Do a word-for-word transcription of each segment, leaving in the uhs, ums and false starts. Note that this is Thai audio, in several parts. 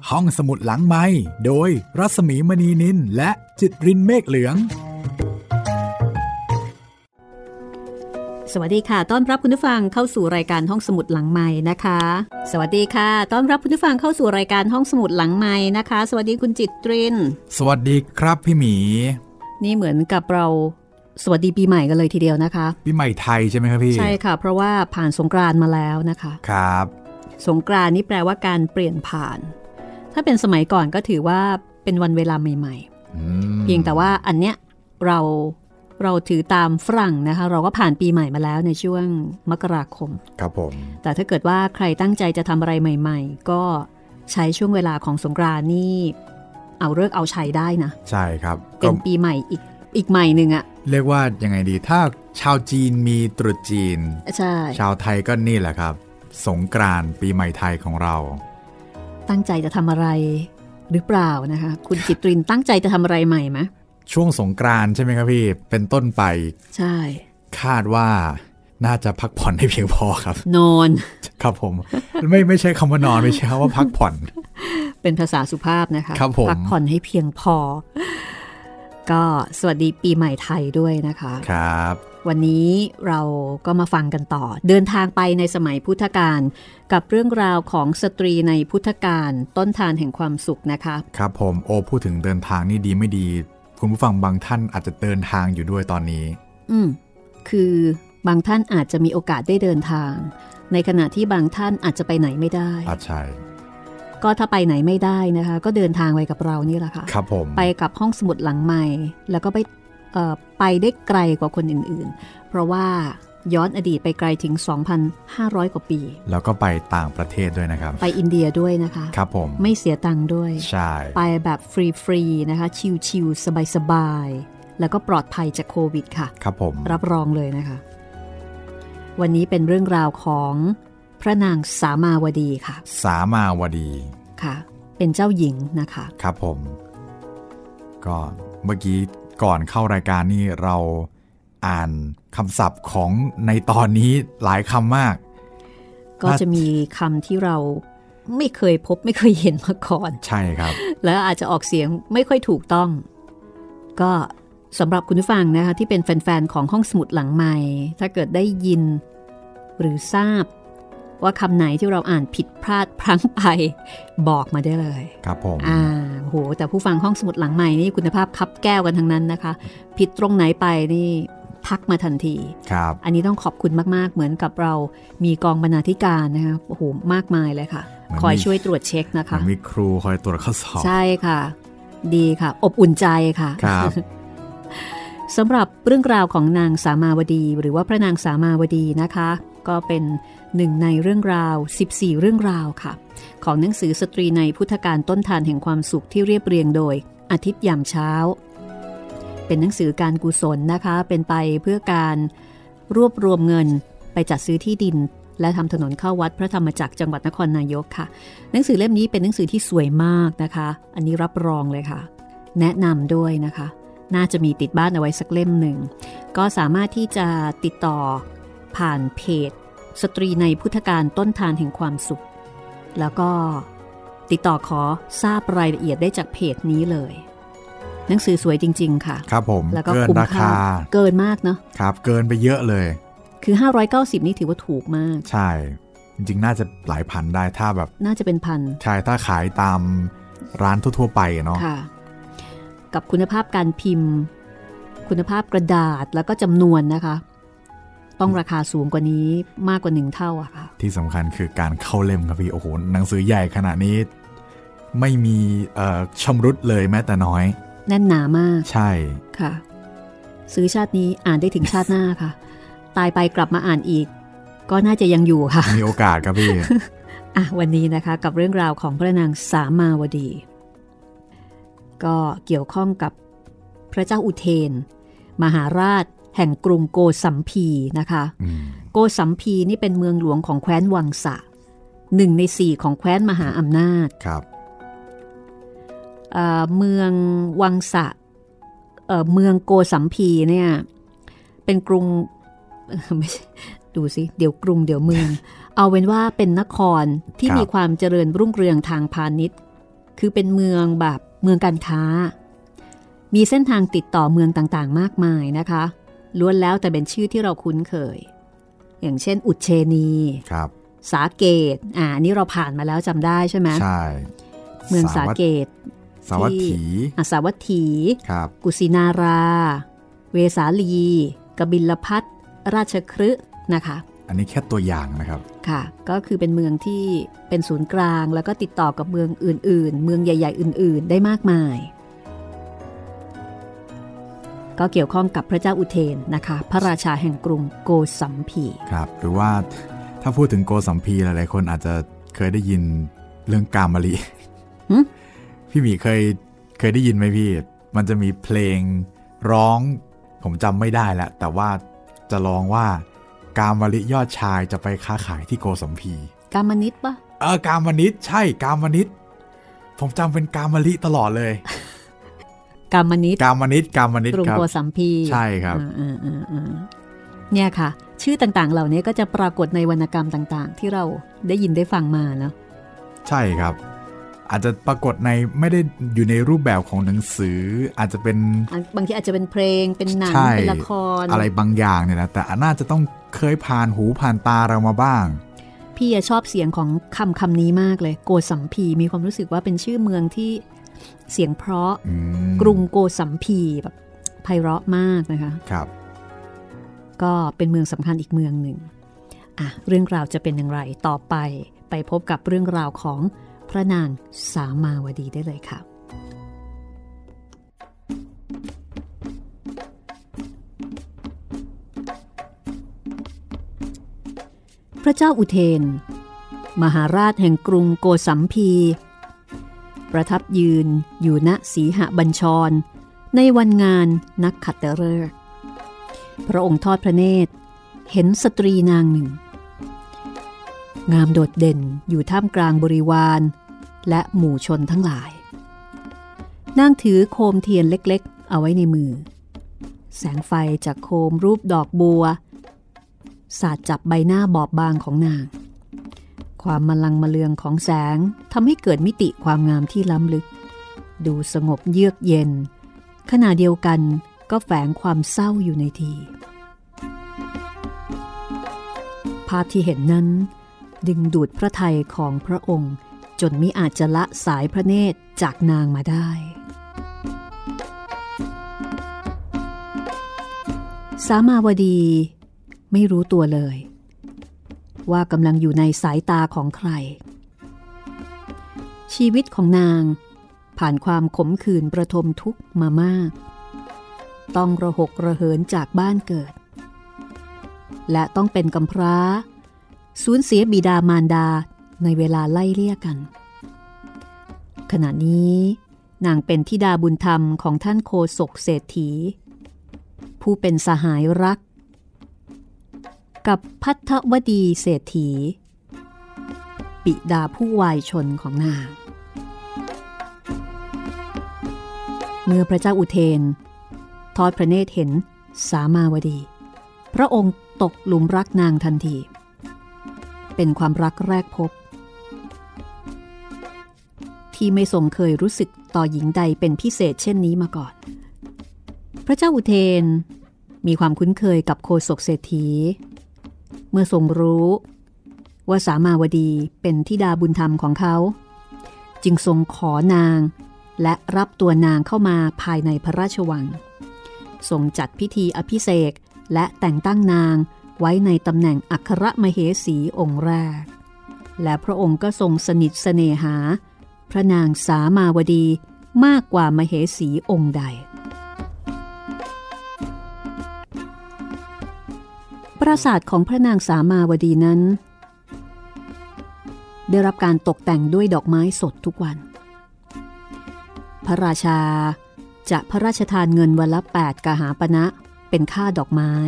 ห้องสมุดหลังไมค์โดยรัศมีมณีนินและจิตรินเมฆเหลืองสวัสดีค่ะต้อนรับคุณผู้ฟังเข้าสู่รายการห้องสมุดหลังไมค์นะคะสวัสดีค่ะต้อนรับคุณผู้ฟังเข้าสู่รายการห้องสมุดหลังไมค์นะคะสวัสดีคุณจิตรินสวัสดีครับพี่หมีนี่เหมือนกับเราสวัสดีปีใหม่กันเลยทีเดียวนะคะปีใหม่ไทยใช่ไหมครับพี่ใช่ค่ะเพราะว่าผ่านสงกรานต์มาแล้วนะคะครับสงกรานต์นี่แปลว่าการเปลี่ยนผ่านถ้าเป็นสมัยก่อนก็ถือว่าเป็นวันเวลาใหม่ๆเพียงแต่ว่าอันเนี้ยเราเราถือตามฝรั่งนะคะเราก็ผ่านปีใหม่มาแล้วในช่วงมกราคมครับผมแต่ถ้าเกิดว่าใครตั้งใจจะทำอะไรใหม่ๆก็ใช้ช่วงเวลาของสงกรานต์นี่เอาเลิกเอาชัยได้นะใช่ครับเป็นปีใหม่อีกอีกใหม่หนึ่งอะเรียกว่ายังไงดีถ้าชาวจีนมีตรุษจีนใช่ชาวไทยก็นี่แหละครับสงกรานต์ปีใหม่ไทยของเราตั้งใจจะทำอะไรหรือเปล่านะคะคุณจิตรินตั้งใจจะทำอะไรใหม่ไหมช่วงสงกรานต์ใช่ไหมครับพี่เป็นต้นไปใช่คาดว่าน่าจะพักผ่อนให้เพียงพอครับนอนครับผมไม่ไม่ใช่คำว่านอนไม่ใช่คำว่าพักผ่อนเป็นภาษาสุภาพนะคะครับผมพักผ่อนให้เพียงพอก็สวัสดีปีใหม่ไทยด้วยนะคะครับวันนี้เราก็มาฟังกันต่อเดินทางไปในสมัยพุทธกาลกับเรื่องราวของสตรีในพุทธกาลต้นทานแห่งความสุขนะคะครับผมโอ้พูดถึงเดินทางนี่ดีไม่ดีคุณผู้ฟังบางท่านอาจจะเดินทางอยู่ด้วยตอนนี้อืมคือบางท่านอาจจะมีโอกาสได้เดินทางในขณะที่บางท่านอาจจะไปไหนไม่ได้อ่ะใช่ก็ถ้าไปไหนไม่ได้นะคะก็เดินทางไปกับเรานี่แหละค่ะครับผมไปกับห้องสมุดหลังใหม่แล้วก็ไปเอ่อไปได้ไกลกว่าคนอื่นๆเพราะว่าย้อนอดีตไปไกลถึง สองพันห้าร้อย กว่าปีแล้วก็ไปต่างประเทศด้วยนะครับไปอินเดียด้วยนะคะครับผมไม่เสียตังค์ด้วยใช่ไปแบบฟรีๆนะคะชิลๆสบายๆแล้วก็ปลอดภัยจากโควิดค่ะครับผมรับรองเลยนะคะวันนี้เป็นเรื่องราวของพระนางสามาวดีค่ะสามาวดีค่ะเป็นเจ้าหญิงนะคะครับผมก็เมื่อกี้ก่อนเข้ารายการนี่เราอ่านคำศัพท์ของในตอนนี้หลายคำมากก็จะมีคำที่เราไม่เคยพบไม่เคยเห็นมาก่อนใช่ครับแล้วอาจจะออกเสียงไม่ค่อยถูกต้องก็สำหรับคุณผู้ฟังนะคะที่เป็นแฟนๆของห้องสมุดหลังใหม่ถ้าเกิดได้ยินหรือทราบว่าคำไหนที่เราอ่านผิดพลาดพลั้งไปบอกมาได้เลยครับผมอ่าโหแต่ผู้ฟังห้องสมุดหลังใหม่นี่คุณภาพคับแก้วกันทั้งนั้นนะคะผิดตรงไหนไปนี่ทักมาทันทีครับอันนี้ต้องขอบคุณมากๆเหมือนกับเรามีกองบรรณาธิการนะคะโอ้โหมากมายเลยค่ะคอยช่วยตรวจเช็คนะคะมีครูคอยตรวจข้อสอบใช่ค่ะดีค่ะอบอุ่นใจค่ะครับสำหรับเรื่องราวของนางสามาวดีหรือว่าพระนางสามาวดีนะคะก็เป็นหนึ่งในเรื่องราวสิบสี่เรื่องราวค่ะของหนังสือสตรีในพุทธกาลต้นทานแห่งความสุขที่เรียบเรียงโดยอาทิตย์ยามเช้าเป็นหนังสือการกุศลนะคะเป็นไปเพื่อการรวบรวมเงินไปจัดซื้อที่ดินและทำถนนเข้าวัดพระธรรมจักรจังหวัดนครนายกค่ะหนังสือเล่มนี้เป็นหนังสือที่สวยมากนะคะอันนี้รับรองเลยค่ะแนะนำด้วยนะคะน่าจะมีติดบ้านเอาไว้สักเล่มหนึ่งก็สามารถที่จะติดต่อผ่านเพจสตรีในพุทธกาลต้นทานแห่งความสุขแล้วก็ติดต่อขอทราบรายละเอียดได้จากเพจนี้เลยหนังสือสวยจริงๆค่ะครับผมแล้วก็คุ้มค่าเกินมากเนาะครับเกินไปเยอะเลยคือห้าร้อยเก้าสิบนี่ถือว่าถูกมากใช่จริงๆน่าจะหลายพันได้ถ้าแบบน่าจะเป็นพันใช่ถ้าขายตามร้านทั่วๆไปเนาะค่ะกับคุณภาพการพิมพ์คุณภาพกระดาษแล้วก็จำนวนนะคะต้องราคาสูงกว่านี้มากกว่าหนึ่งเท่าอะค่ะที่สำคัญคือการเข้าเล่มครับพี่โอ้โหหนังสือใหญ่ขนาดนี้ไม่มีเอ่อชำรุดเลยแม้แต่น้อยแน่นหนามากใช่ค่ะซื้อชาตินี้อ่านได้ถึงชาติหน้าค่ะตายไปกลับมาอ่านอีกก็น่าจะยังอยู่ค่ะมีโอกาสครับพี่อ่ะวันนี้นะคะกับเรื่องราวของพระนางสามาวดีก็เกี่ยวข้องกับพระเจ้าอุเทนมหาราชแห่งกรุงโกสัมพีนะคะโกสัมพีนี่เป็นเมืองหลวงของแคว้นวังสะหนึ่งในสี่ของแคว้นมหาอำนาจครับเอ่อเมืองวังสะเอ่อเมืองโกสัมพีเนี่ยเป็นกรุงไม่ใช่ดูสิเดี๋ยวกรุงเดี๋ยวเมือง เอาเป็นว่าเป็นนครที่มีความเจริญรุ่งเรืองทางพาณิชย์คือเป็นเมืองแบบเมืองการค้ามีเส้นทางติดต่อเมืองต่างๆมากมายนะคะล้วนแล้วแต่เป็นชื่อที่เราคุ้นเคยอย่างเช่นอุเชนีครับสาเกตอ่านี่เราผ่านมาแล้วจำได้ใช่ไหมใช่เมืองสาเกตสาวัตถีสาวัตถีกุสินาราเวสาลีกบิลพัทราชคฤห์นะคะอันนี้แค่ตัวอย่างนะครับค่ะก็คือเป็นเมืองที่เป็นศูนย์กลางแล้วก็ติดต่อกับเมืองอื่นๆเมืองใหญ่ๆอื่นๆได้มากมายก็เกี่ยวข้องกับพระเจ้าอุเทนนะคะพระราชาแห่งกรุงโกสัมพีครับหรือว่าถ้าพูดถึงโกสัมพีหลายๆคนอาจจะเคยได้ยินเรื่องกามะลิพี่หมีเคยเคยได้ยินไหมพี่มันจะมีเพลงร้องผมจำไม่ได้แล้วแต่ว่าจะร้องว่ากามะลิยอดชายจะไปค้าขายที่โกสัมพีกามนิตปะเออกามนิตใช่กามนิตผมจำเป็นกามะลิตลอดเลยกามนิตกามนิตกามนิตกรุงโกสัมพีใช่ครับเนี่ยค่ะชื่อต่างๆเหล่านี้ก็จะปรากฏในวรรณกรรมต่างๆที่เราได้ยินได้ฟังมาเนาะใช่ครับอาจจะปรากฏในไม่ได้อยู่ในรูปแบบของหนังสืออาจจะเป็นบางทีอาจจะเป็นเพลงเป็นหนังเป็นละครอะไรบางอย่างเนี่ยนะแต่น่าจะต้องเคยผ่านหูผ่านตาเรามาบ้างพี่ชอบเสียงของคำคำนี้มากเลยโกสัมพีมีความรู้สึกว่าเป็นชื่อเมืองที่เสียงเพราะกรุงโกสัมพีแบบไพเราะมากนะคะครับก็เป็นเมืองสำคัญอีกเมืองหนึ่งอ่ะเรื่องราวจะเป็นอย่างไรต่อไปไปพบกับเรื่องราวของพระนางสามาวดีได้เลยค่ะพระเจ้าอุเทนมหาราชแห่งกรุงโกสัมพีประทับยืนอยู่ณสีหบัญชรในวันงานนักขัตฤกษ์พระองค์ทอดพระเนตรเห็นสตรีนางหนึ่งงามโดดเด่นอยู่ท่ามกลางบริวารและหมู่ชนทั้งหลายนางถือโคมเทียนเล็กๆเอาไว้ในมือแสงไฟจากโคมรูปดอกบัวสาดจับใบหน้าบอบบางของนางความมลังมะเลืองของแสงทำให้เกิดมิติความงามที่ล้ำลึกดูสงบเยือกเย็นขณะเดียวกันก็แฝงความเศร้าอยู่ในทีภาพที่เห็นนั้นดึงดูดพระทัยของพระองค์จนมิอาจจะละสายพระเนตรจากนางมาได้สามาวดีไม่รู้ตัวเลยว่ากำลังอยู่ในสายตาของใครชีวิตของนางผ่านความขมขื่นประทมทุกข์มามากต้องระหกระเหินจากบ้านเกิดและต้องเป็นกำพร้าสูญเสียบิดามารดาในเวลาไล่เลี่ยกัน ขณะนี้นางเป็นธิดาบุญธรรมของท่านโคศกเศรษฐีผู้เป็นสหายรักกับภัทวดีเศรษฐีบิดาผู้วายชนของนางเมื่อพระเจ้าอุเทนทอดพระเนตรเห็นสามาวดีพระองค์ตกหลุมรักนางทันทีเป็นความรักแรกพบที่ไม่ทรงเคยรู้สึกต่อหญิงใดเป็นพิเศษเช่นนี้มาก่อนพระเจ้าอุเทนมีความคุ้นเคยกับโคศกเศรษฐีเมื่อทรงรู้ว่าสามาวดีเป็นธิดาบุญธรรมของเขาจึงทรงขอนางและรับตัวนางเข้ามาภายในพระราชวังทรงจัดพิธีอภิเษกและแต่งตั้งนางไว้ในตำแหน่งอัครมเหสีองค์แรกและพระองค์ก็ทรงสนิทเสน่หาพระนางสามาวดีมากกว่ามเหสีองค์ใดปราสาทของพระนางสามาวดีนั้นได้รับการตกแต่งด้วยดอกไม้สดทุกวันพระราชาจะพระราชทานเงินวันละแปดกหาปณะเป็นค่าดอกไม้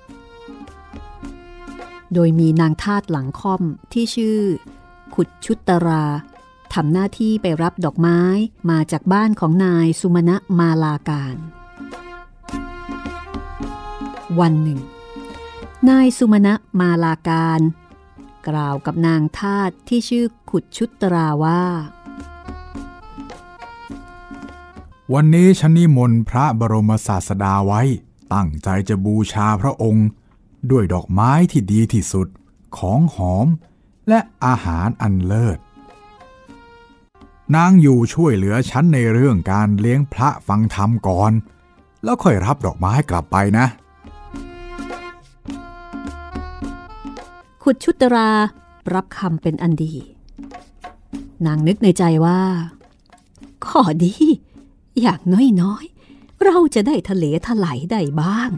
โดยมีนางทาสหลังค่อมที่ชื่อขุดชุตตราทำหน้าที่ไปรับดอกไม้มาจากบ้านของนายสุมาณมาลาการวันหนึ่งนายสุมาณมาลาการกล่าวกับนางทาสที่ชื่อขุดชุตตราว่าวันนี้ฉันนิมนต์พระบรมศาสดาไว้ตั้งใจจะบูชาพระองค์ด้วยดอกไม้ที่ดีที่สุดของหอมและอาหารอันเลิศนางอยู่ช่วยเหลือฉันในเรื่องการเลี้ยงพระฟังธรรมก่อนแล้วค่อยรับดอกไม้กลับไปนะขุดชุตรารับคำเป็นอันดีนางนึกในใจว่าข้อดีอย่างน้อยๆเราจะได้ทะเลถลายได้บ้าง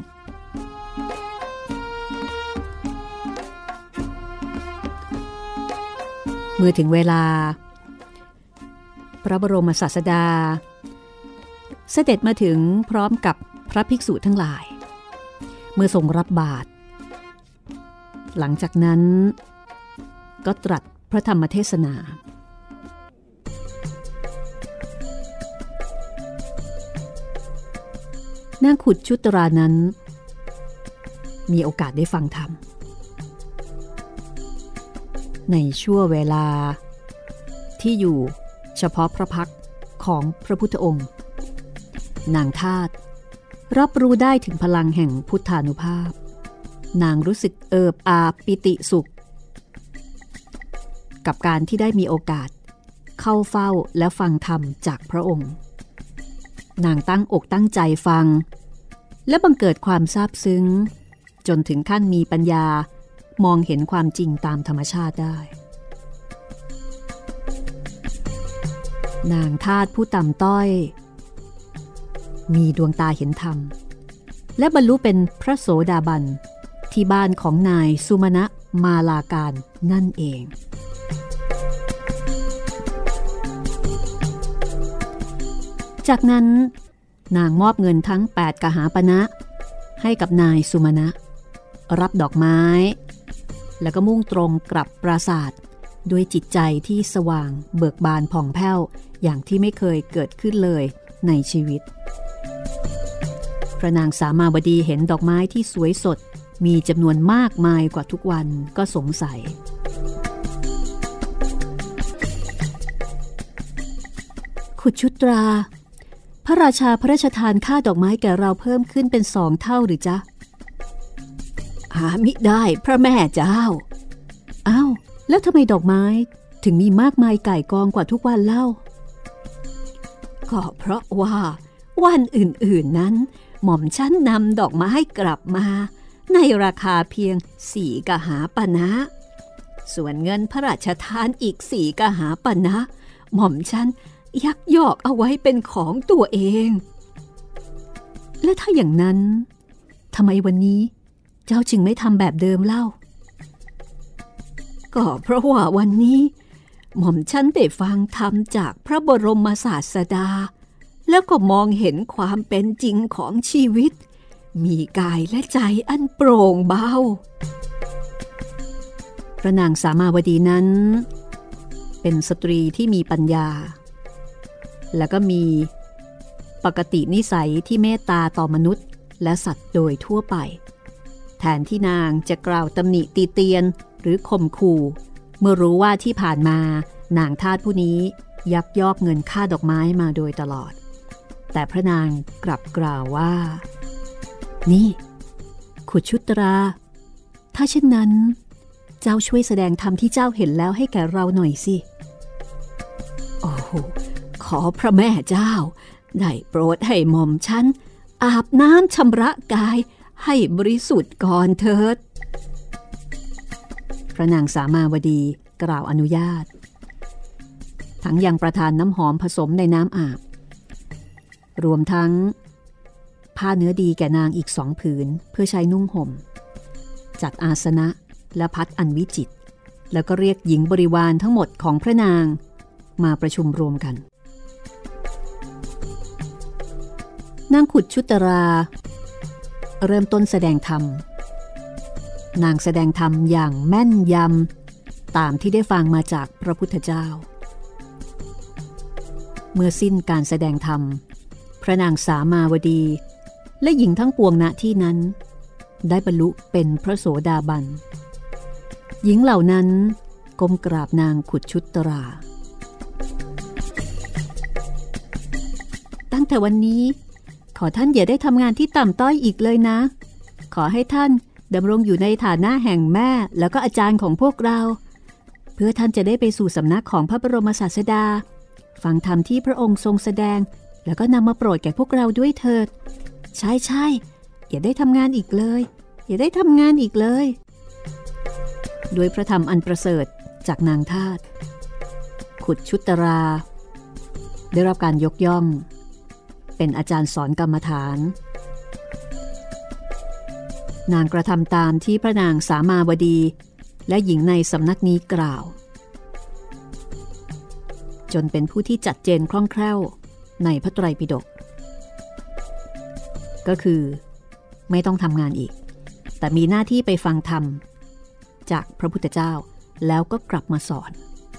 เมื่อถึงเวลาพระบรมศาสดาเสด็จมาถึงพร้อมกับพระภิกษุทั้งหลายเมื่อทรงรับบาตรหลังจากนั้นก็ตรัสพระธรรมเทศนานางขุดชุตรานั้นมีโอกาสได้ฟังธรรมในชั่วเวลาที่อยู่เฉพาะพระพักตร์ของพระพุทธองค์นางทาสรับรู้ได้ถึงพลังแห่งพุทธานุภาพนางรู้สึกเอิบอาบปิติสุขกับการที่ได้มีโอกาสเข้าเฝ้าและฟังธรรมจากพระองค์นางตั้งอกตั้งใจฟังและบังเกิดความซาบซึ้งจนถึงขั้นมีปัญญามองเห็นความจริงตามธรรมชาติได้นางทาสผู้ต่ำต้อยมีดวงตาเห็นธรรมและบรรลุเป็นพระโสดาบันที่บ้านของนายสุมาณะมาลาการนั่นเองจากนั้นนางมอบเงินทั้งแปดกหาปณะให้กับนายสุมาณะรับดอกไม้แล้วก็มุ่งตรงกลับปราสาทด้วยจิตใจที่สว่างเบิกบานผ่องแผ้วอย่างที่ไม่เคยเกิดขึ้นเลยในชีวิตพระนางสามาวดีเห็นดอกไม้ที่สวยสดมีจำนวนมากมายกว่าทุกวันก็สงสัยขุดชุตราพระราชาพระราชทานค่าดอกไม้แก่เราเพิ่มขึ้นเป็นสองเท่าหรือจ๊ะหามิได้พระแม่เจ้าอ้าวแล้วทำไมดอกไม้ถึงมีมากมายก่ายกองกว่าทุกวันเล่าก็เพราะว่าวันอื่นๆนั้นหม่อมฉันนำดอกไม้กลับมาในราคาเพียงสี่กหาปณะส่วนเงินพระราชทานอีกสี่กหาปณะหม่อมฉันยักยอกเอาไว้เป็นของตัวเองและถ้าอย่างนั้นทำไมวันนี้เจ้าจึงไม่ทำแบบเดิมเล่าก็เพราะว่าวันนี้หม่อมฉันได้ฟังธรรมจากพระบรมศาสดาแล้วก็มองเห็นความเป็นจริงของชีวิตมีกายและใจอันโปร่งเบาพระนางสามาวดีนั้นเป็นสตรีที่มีปัญญาแล้วก็มีปกตินิสัยที่เมตตาต่อมนุษย์และสัตว์โดยทั่วไปแทนที่นางจะกล่าวตำหนิตีเตียนหรือข่มขู่เมื่อรู้ว่าที่ผ่านมานางทาสผู้นี้ยักยอกเงินค่าดอกไม้มาโดยตลอดแต่พระนางกลับกล่าวว่านี่ขุดชุตราถ้าเช่นนั้นเจ้าช่วยแสดงธรรมที่เจ้าเห็นแล้วให้แก่เราหน่อยสิโอ้โหขอพระแม่เจ้าได้โปรดให้หม่อมฉันอาบน้ำชำระกายให้บริสุทธิ์ก่อนเถิดพระนางสามาวดีกล่าวอนุญาตทั้งยังประทานน้ำหอมผสมในน้ำอาบรวมทั้งผ้าเนื้อดีแก่นางอีกสองผืนเพื่อใช้นุ่งห่มจัดอาสนะและพัดอันวิจิตรแล้วก็เรียกหญิงบริวารทั้งหมดของพระนางมาประชุมรวมกันนางขุดชุตราเริ่มต้นแสดงธรรมนางแสดงธรรมอย่างแม่นยำตามที่ได้ฟังมาจากพระพุทธเจ้าเมื่อสิ้นการแสดงธรรมพระนางสามาวดีและหญิงทั้งปวงณที่นั้นได้บรรลุเป็นพระโสดาบันหญิงเหล่านั้นก้มกราบนางขุดชุตราตั้งงแต่วันนี้ขอท่านอย่าได้ทำงานที่ต่ำต้อยอีกเลยนะขอให้ท่านดำรงอยู่ในฐานะแห่งแม่แล้วก็อาจารย์ของพวกเราเพื่อท่านจะได้ไปสู่สำนักของพระบรมศาสดาฟังธรรมที่พระองค์ทรงแสดงแล้วก็นำมาโปรดแก่พวกเราด้วยเถิดใช่ใช่อย่าได้ทำงานอีกเลยอย่าได้ทำงานอีกเลยด้วยพระธรรมอันประเสริฐจากนางทาสขุดชุตราได้รับการยกย่องเป็นอาจารย์สอนกรรมฐานนางกระทำตามที่พระนางสามาวดีและหญิงในสำนักนี้กล่าวจนเป็นผู้ที่จัดเจนคล่องแคล่วในพระไตรปิฎกก็คือไม่ต้องทำงานอีกแต่มีหน้าที่ไปฟังธรรมจากพระพุทธเจ้าแล้วก็กลับมาสอน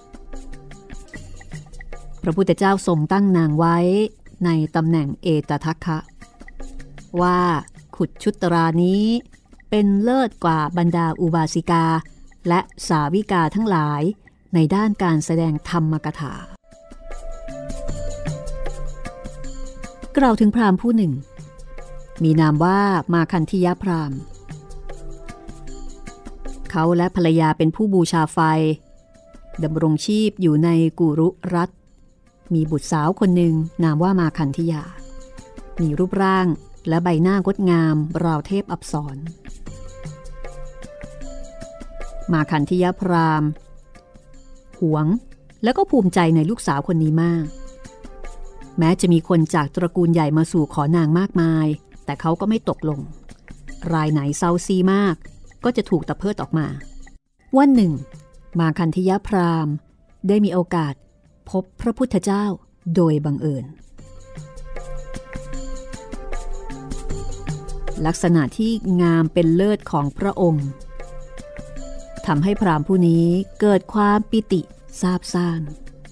พระพุทธเจ้าทรงตั้งนางไว้ในตำแหน่งเอตทัคคะว่าขุดชุตรานี้เป็นเลิศกว่าบรรดาอุบาสิกาและสาวิกาทั้งหลายในด้านการแสดงธรรมกถากล่าวถึงพราหมณ์ผู้หนึ่งมีนามว่ามาคันธิยพราหมณ์เขาและภรรยาเป็นผู้บูชาไฟดำรงชีพอยู่ในกุรุรัฐมีบุตรสาวคนหนึ่งนามว่ามาคันธิยามีรูปร่างและใบหน้างดงามราวเทพอัปสรมาคันธิยพราหมณ์หวงและก็ภูมิใจในลูกสาวคนนี้มากแม้จะมีคนจากตระกูลใหญ่มาสู่ขอนางมากมายแต่เขาก็ไม่ตกลงรายไหนเซาซีมากก็จะถูกตะเพิดออกมาวันหนึ่งมาคันธิยพราหมณ์ได้มีโอกาสพบพระพุทธเจ้าโดยบังเอิญลักษณะที่งามเป็นเลิศของพระองค์ทำให้พราหมณ์ผู้นี้เกิดความปิติซาบซ่าน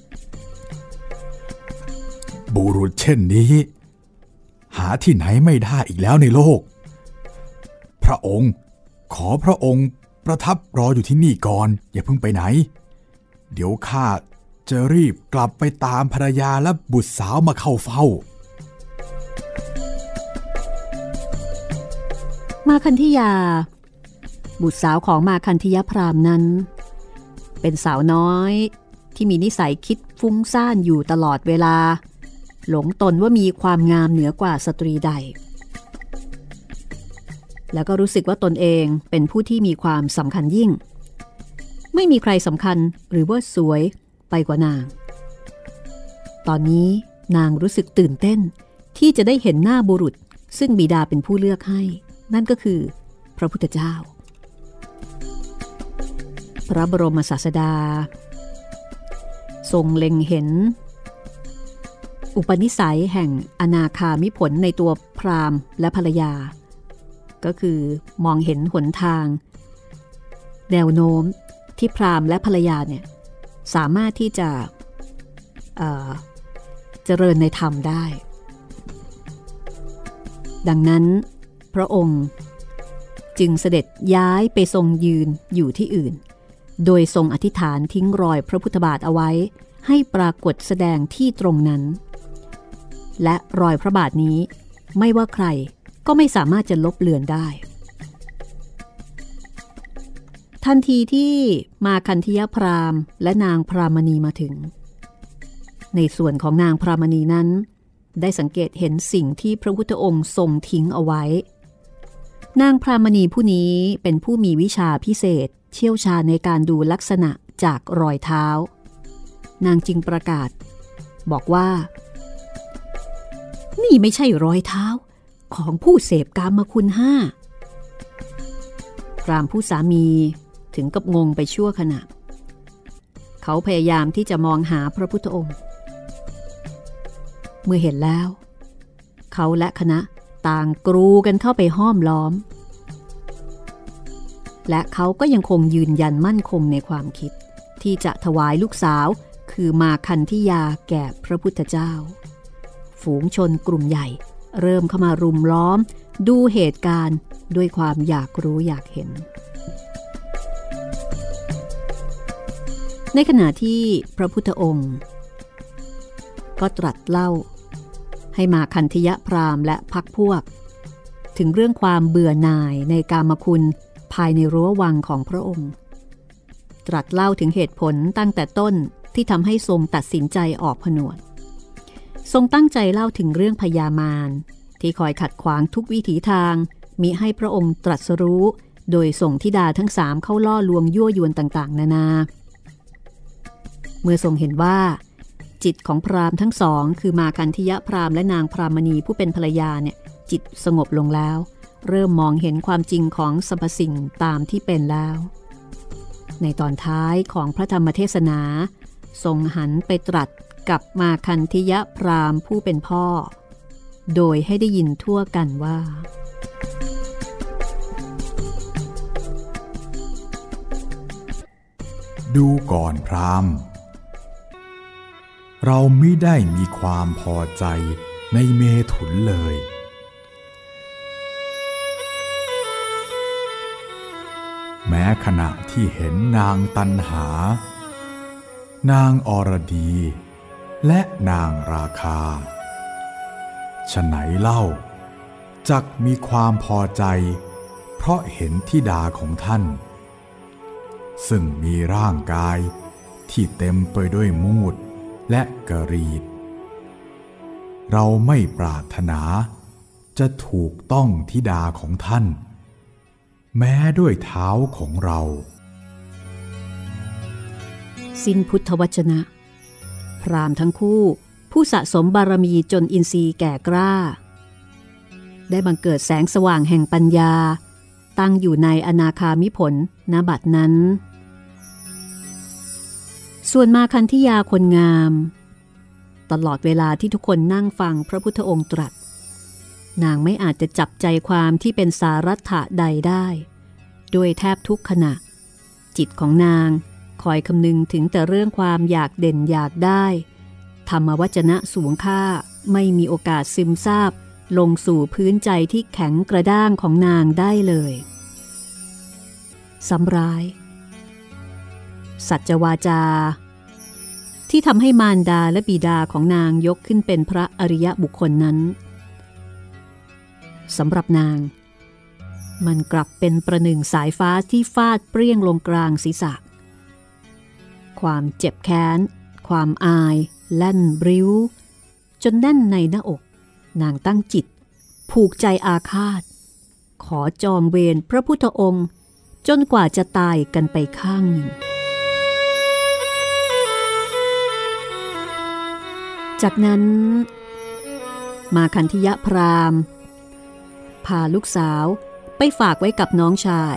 บุรุษเช่นนี้หาที่ไหนไม่ได้อีกแล้วในโลกพระองค์ขอพระองค์ประทับรออยู่ที่นี่ก่อนอย่าเพิ่งไปไหนเดี๋ยวข้าจะรีบกลับไปตามภรรยาและบุตรสาวมาเข้าเฝ้ามาคันธิยาบุตรสาวของมาคันธิยพราหมณ์นั้นเป็นสาวน้อยที่มีนิสัยคิดฟุ้งซ่านอยู่ตลอดเวลาหลงตนว่ามีความงามเหนือกว่าสตรีใดแล้วก็รู้สึกว่าตนเองเป็นผู้ที่มีความสำคัญยิ่งไม่มีใครสำคัญหรือว่าสวยไปกว่านางตอนนี้นางรู้สึกตื่นเต้นที่จะได้เห็นหน้าบุรุษซึ่งบิดาเป็นผู้เลือกให้นั่นก็คือพระพุทธเจ้าพระบรมศาสดาทรงเล็งเห็นอุปนิสัยแห่งอนาคามิผลในตัวพราหมณ์และภรรยาก็คือมองเห็นหนทางแนวโน้มที่พราหมณ์และภรรยาเนี่ยสามารถที่จะเอ่อเจริญในธรรมได้ดังนั้นพระองค์จึงเสด็จย้ายไปทรงยืนอยู่ที่อื่นโดยทรงอธิษฐานทิ้งรอยพระพุทธบาทเอาไว้ให้ปรากฏแสดงที่ตรงนั้นและรอยพระบาทนี้ไม่ว่าใครก็ไม่สามารถจะลบเลือนได้ทันทีที่มาคันธิยพราหมณ์และนางพรามณีมาถึงในส่วนของนางพรามณีนั้นได้สังเกตเห็นสิ่งที่พระพุทธองค์ทรงทิ้งเอาไว้นางพรามณีผู้นี้เป็นผู้มีวิชาพิเศษเชี่ยวชาญในการดูลักษณะจากรอยเท้านางจึงประกาศบอกว่านี่ไม่ใช่รอยเท้าของผู้เสพกามคุณห้าพราหมณ์ผู้สามีถึงกับงงไปชั่วขณะเขาพยายามที่จะมองหาพระพุทธองค์เมื่อเห็นแล้วเขาและคณะต่างกรูกันเข้าไปห้อมล้อมและเขาก็ยังคงยืนยันมั่นคงในความคิดที่จะถวายลูกสาวคือมาคันธิยาแก่พระพุทธเจ้าฝูงชนกลุ่มใหญ่เริ่มเข้ามารุมล้อมดูเหตุการณ์ด้วยความอยากรู้อยากเห็นในขณะที่พระพุทธองค์ก็ตรัสเล่าให้มาคันธยพราหมณ์และพรรคพวกถึงเรื่องความเบื่อหน่ายในกามคุณภายในรั้ววังของพระองค์ตรัสเล่าถึงเหตุผลตั้งแต่ต้นที่ทำให้ทรงตัดสินใจออกผนวดทรงตั้งใจเล่าถึงเรื่องพญามารที่คอยขัดขวางทุกวิถีทางมิให้พระองค์ตรัสรู้โดยส่งธิดาทั้งสามเข้าล่อลวงยั่วยวนต่างๆนานาเมื่อทรงเห็นว่าจิตของพราหมณ์ทั้งสองคือมาคันธยพราหมณ์และนางพรามณีผู้เป็นภรรยาเนี่ยจิตสงบลงแล้วเริ่มมองเห็นความจริงของสรรพสิ่งตามที่เป็นแล้วในตอนท้ายของพระธรรมเทศนาทรงหันไปตรัสกับมาคันธยพราหมณ์ผู้เป็นพ่อโดยให้ได้ยินทั่วกันว่าดูก่อนพราหมณ์เราไม่ได้มีความพอใจในเมถุนเลยแม้ขณะที่เห็นนางตัณหานางอรดีและนางราคาฉะไหนเล่าจักมีความพอใจเพราะเห็นธิดาของท่านซึ่งมีร่างกายที่เต็มไปด้วยมูดและกรีดเราไม่ปรารถนาจะถูกต้องธิดาของท่านแม้ด้วยเท้าของเราสิ้นพุทธวจนะพราหมณ์ทั้งคู่ผู้สะสมบารมีจนอินทรีย์แก่กล้าได้บังเกิดแสงสว่างแห่งปัญญาตั้งอยู่ในอนาคามิผลณบัดนั้นส่วนมาคันธยาคนงามตลอดเวลาที่ทุกคนนั่งฟังพระพุทธองค์ตรัสนางไม่อาจจะจับใจความที่เป็นสารัตถะใดได้ด้วยแทบทุกขณะจิตของนางคอยคำนึงถึงแต่เรื่องความอยากเด่นอยากได้ธรรมวจนะสูงค่าไม่มีโอกาสซึมซาบลงสู่พื้นใจที่แข็งกระด้างของนางได้เลยซ้ำร้ายสัจวาจาที่ทำให้มารดาและบิดาของนางยกขึ้นเป็นพระอริยบุคคลนั้นสำหรับนางมันกลับเป็นประหนึ่งสายฟ้าที่ฟาดเปรี้ยงลงกลางศีรษะความเจ็บแค้นความอายแล่นบริ้วจนแน่นในหน้าอกนางตั้งจิตผูกใจอาฆาตขอจองเวรพระพุทธองค์จนกว่าจะตายกันไปข้างหนึ่งจากนั้นมาคันธยพราหมณ์พาลูกสาวไปฝากไว้กับน้องชาย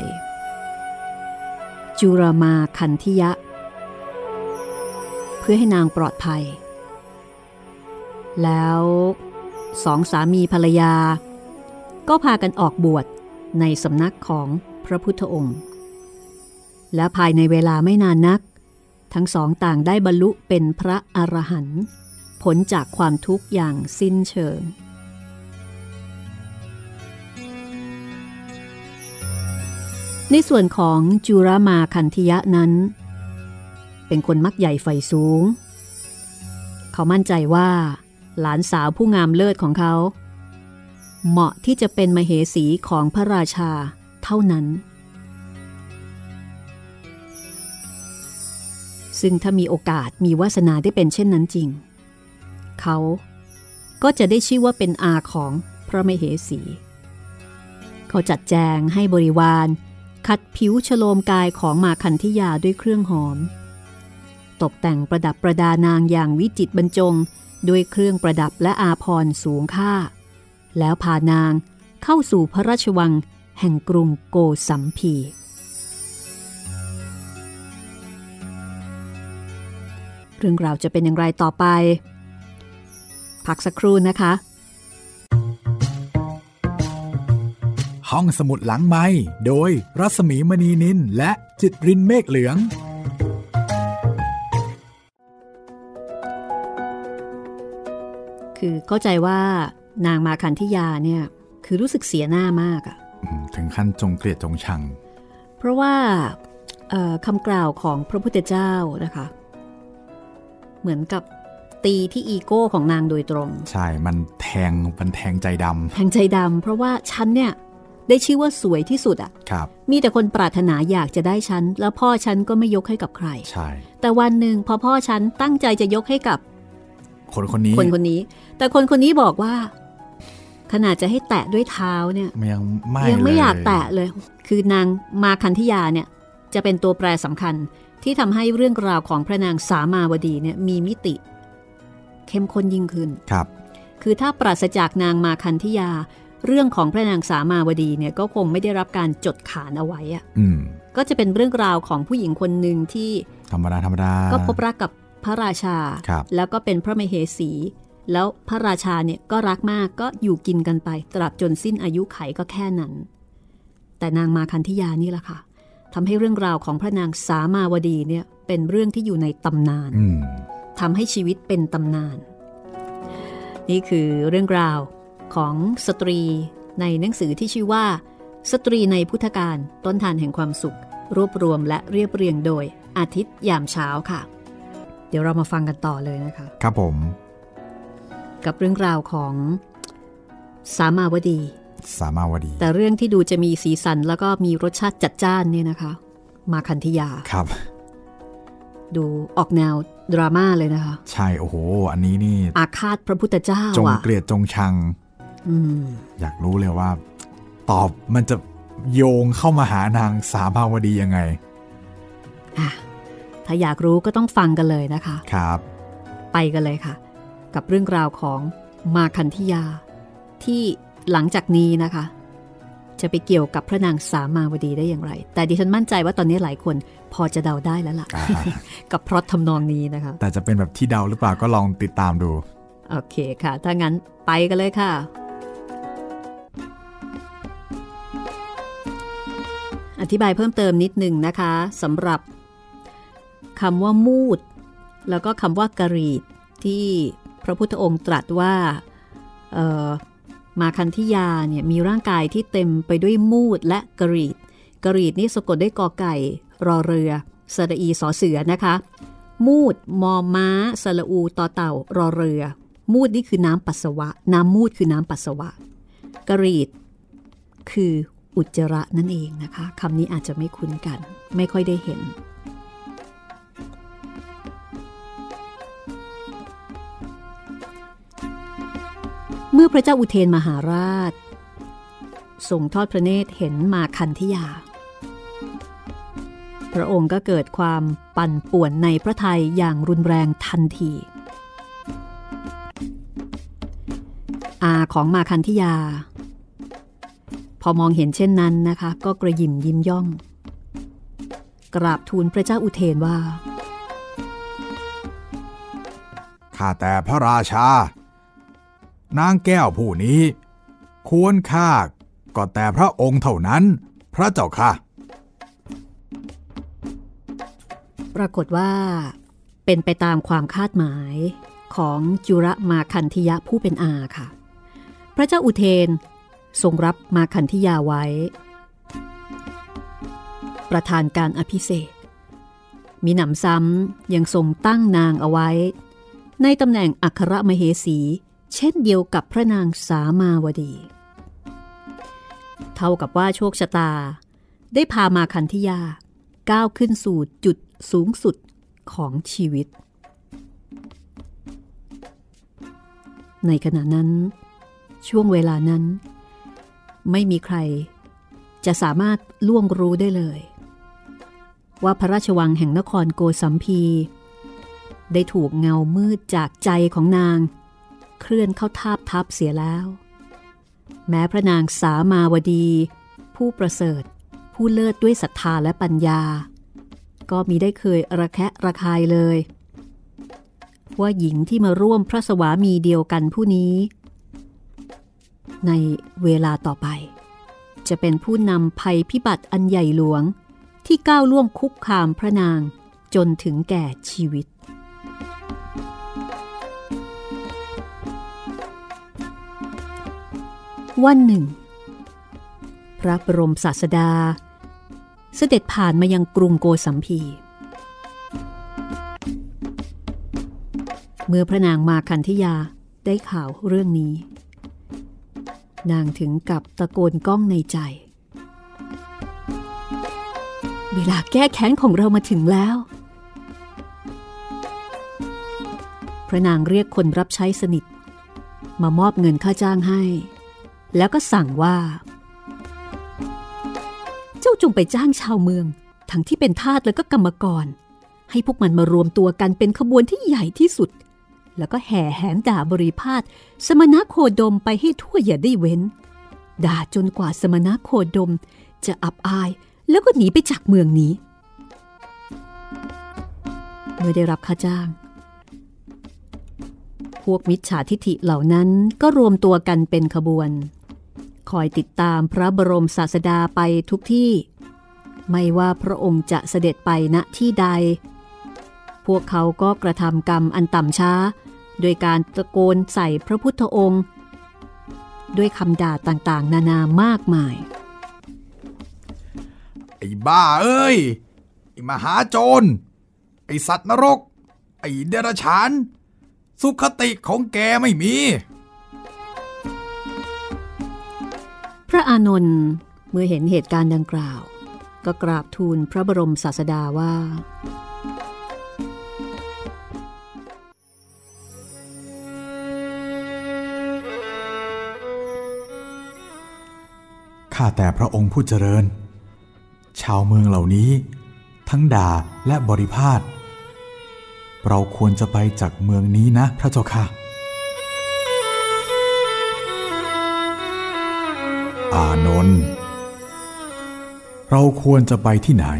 จุรมาคันธยะเพื่อให้นางปลอดภัยแล้วสองสามีภรรยาก็พากันออกบวชในสำนักของพระพุทธองค์และภายในเวลาไม่นานนักทั้งสองต่างได้บรรลุเป็นพระอรหันต์พ้นจากความทุกข์อย่างสิ้นเชิงในส่วนของจุรมาคันธยะนั้นเป็นคนมักใหญ่ไฟสูงเขามั่นใจว่าหลานสาวผู้งามเลิศของเขาเหมาะที่จะเป็นมเหสีของพระราชาเท่านั้นซึ่งถ้ามีโอกาสมีวาสนาได้เป็นเช่นนั้นจริงเขาก็จะได้ชื่อว่าเป็นอาของพระมเหสีเขาจัดแจงให้บริวารขัดผิวฉโลมกายของมาคันธยาด้วยเครื่องหอมตกแต่งประดับประดานางอย่างวิจิตรบรรจงด้วยเครื่องประดับและอาภรณ์สูงค่าแล้วพานางเข้าสู่พระราชวังแห่งกรุงโกสัมพีเรื่องราวจะเป็นอย่างไรต่อไปพักสักครู่นะคะห้องสมุดหลังไมค์โดยรัศมีมณีนินและจิตรินเมฆเหลืองคือเข้าใจว่านางมาคันธยาเนี่ยคือรู้สึกเสียหน้ามากอะถึงขั้นจงเกลียดจงชังเพราะว่าคำกล่าวของพระพุทธเจ้านะคะเหมือนกับตีที่อีโก้ของนางโดยตรงใช่มันแทงมันแทงใจดำแทงใจดำเพราะว่าฉันเนี่ยได้ชื่อว่าสวยที่สุดอ่ะมีแต่คนปรารถนาอยากจะได้ฉันแล้วพ่อฉันก็ไม่ยกให้กับใครใช่แต่วันหนึ่งพอพ่อฉันตั้งใจจะยกให้กับคนคนนี้คนคนนี้แต่คนคนนี้บอกว่าขนาดจะให้แตะด้วยเท้าเนี่ยยังไม่ยังไม่อยากแตะเลยคือนางมาคันธยาเนี่ยจะเป็นตัวแปรสำคัญที่ทำให้เรื่องราวของพระนางสามาวดีเนี่ยมีมิติเข้มข้นยิ่งขึ้นครับคือถ้าปราศจากนางมาคันธยาเรื่องของพระนางสามาวดีเนี่ยก็คงไม่ได้รับการจดขานเอาไว้อะก็จะเป็นเรื่องราวของผู้หญิงคนหนึ่งที่ธรรมดาธรรมดาก็พบรักกับพระราชาแล้วก็เป็นพระมเหสีแล้วพระราชาเนี่ยก็รักมากก็อยู่กินกันไปตราบจนสิ้นอายุไขก็แค่นั้นแต่นางมาคันธยานี่แหละค่ะทำให้เรื่องราวของพระนางสามาวดีเนี่ยเป็นเรื่องที่อยู่ในตำนานทำให้ชีวิตเป็นตำนานนี่คือเรื่องราวของสตรีในหนังสือที่ชื่อว่าสตรีในพุทธกาลต้นทานแห่งความสุขรวบรวมและเรียบเรียงโดยอาทิตย์ยามเช้าค่ะเดี๋ยวเรามาฟังกันต่อเลยนะคะครับผมกับเรื่องราวของสามาวดีสามาวดีแต่เรื่องที่ดูจะมีสีสันแล้วก็มีรสชาติจัดจ้านเนี่ยนะคะมาคันธยาครับดูออกแนวดราม่าเลยนะคะใช่โอ้โหอันนี้นี่อาฆาตพระพุทธเจ้าจงเกลียดจงชังอยากรู้เลยว่าตอบมันจะโยงเข้ามาหานางสามาวดียังไงถ้าอยากรู้ก็ต้องฟังกันเลยนะคะครับไปกันเลยค่ะกับเรื่องราวของมาคันธยาที่หลังจากนี้นะคะจะไปเกี่ยวกับพระนางสามาวดีได้อย่างไรแต่ดิฉันมั่นใจว่าตอนนี้หลายคนพอจะเดาได้แล้วล่ะ กับพล็อตทำนองนี้นะคะแต่จะเป็นแบบที่เดาหรือเปล่าก็ลองติดตามดูโอเคค่ะถ้างั้นไปกันเลยค่ะอธิบายเพิ่มเติมนิดหนึ่งนะคะสำหรับคำว่ามูดแล้วก็คำว่ากรีดที่พระพุทธองค์ตรัสว่ามาคันธยาเนี่ยมีร่างกายที่เต็มไปด้วยมูดและกรีดกรีดนี่สะกดด้วยกอไก่รอเรือสระอีสอเสือนะคะมูดมอม้าสระอูต่อเต่ารอเรือมูดนี่คือน้ำปัสสาวะน้ำมูดคือน้ำปัสสาวะกรีดคืออุจจาระนั่นเองนะคะคำนี้อาจจะไม่คุ้นกันไม่ค่อยได้เห็นเมื่อพระเจ้าอุเทนมหาราชทรงทอดพระเนตรเห็นมาคันธยาพระองค์ก็เกิดความปั่นป่วนในพระทัยอย่างรุนแรงทันทีอาของมาคันธยาพอมองเห็นเช่นนั้นนะคะก็กระหยิ่มยิ้มย่องกราบทูลพระเจ้าอุเทนว่าข้าแต่พระราชานางแก้วผู้นี้ควรฆ่าก็แต่พระองค์เท่านั้นพระเจ้าค่ะปรากฏว่าเป็นไปตามความคาดหมายของจุรมาคันธยะผู้เป็นอาค่ะพระเจ้าอุเทนทรงรับมาคันธยาไว้ประธานการอภิเษกมีหนำซ้ำยังทรงตั้งนางเอาไว้ในตำแหน่งอัครมเหสีเช่นเดียวกับพระนางสามาวดีเท่ากับว่าโชคชะตาได้พามาคันธยาก้าวขึ้นสู่จุดสูงสุดของชีวิตในขณะนั้นช่วงเวลานั้นไม่มีใครจะสามารถล่วงรู้ได้เลยว่าพระราชวังแห่งนครโกสัมพีได้ถูกเงามืดจากใจของนางเคลื่อนเข้าทาบทับเสียแล้วแม้พระนางสามาวดีผู้ประเสริฐผู้เลิศด้วยศรัทธาและปัญญาก็มิได้เคยระแคะระคายเลยว่าหญิงที่มาร่วมพระสวามีเดียวกันผู้นี้ในเวลาต่อไปจะเป็นผู้นำภัยพิบัติอันใหญ่หลวงที่ก้าวล่วงคุกคามพระนางจนถึงแก่ชีวิตวันหนึ่งพระบรมศาสดาเสด็จผ่านมายังกรุงโกสัมพีเมื่อพระนางมาคันธยาได้ข่าวเรื่องนี้นางถึงกับตะโกนก้องในใจเวลาแก้แค้นของเรามาถึงแล้วพระนางเรียกคนรับใช้สนิทมามอบเงินค่าจ้างให้แล้วก็สั่งว่าเจ้าจงไปจ้างชาวเมืองทั้งที่เป็นทาสและก็กรรมกรให้พวกมันมารวมตัวกันเป็นขบวนที่ใหญ่ที่สุดแล้วก็แห่แหนด่าบริพาทสมณโคดมไปให้ทั่วอย่าได้เว้นด่าจนกว่าสมณโคดมจะอับอายแล้วก็หนีไปจากเมืองนี้เมื่อได้รับค่าจ้างพวกมิจฉาทิฐิเหล่านั้นก็รวมตัวกันเป็นขบวนคอยติดตามพระบรมศาสดาไปทุกที่ไม่ว่าพระองค์จะเสด็จไปณที่ใดพวกเขาก็กระทำกรรมอันต่ำช้าโดยการตะโกนใส่พระพุทธองค์ด้วยคำด่าต่างๆนานามากมายไอ้บ้าเอ้ยไอ้มหาโจรไอ้สัตว์นรกไอ้เดรัจฉานสุขติของแกไม่มีพระอานนท์เมื่อเห็นเหตุการณ์ดังกล่าวก็กราบทูลพระบรมศาสดาว่าข้าแต่พระองค์ผู้เจริญชาวเมืองเหล่านี้ทั้งด่าและบริพาทเราควรจะไปจากเมืองนี้นะพระเจ้าค่ะอานนท์เราควรจะไปที่ไหน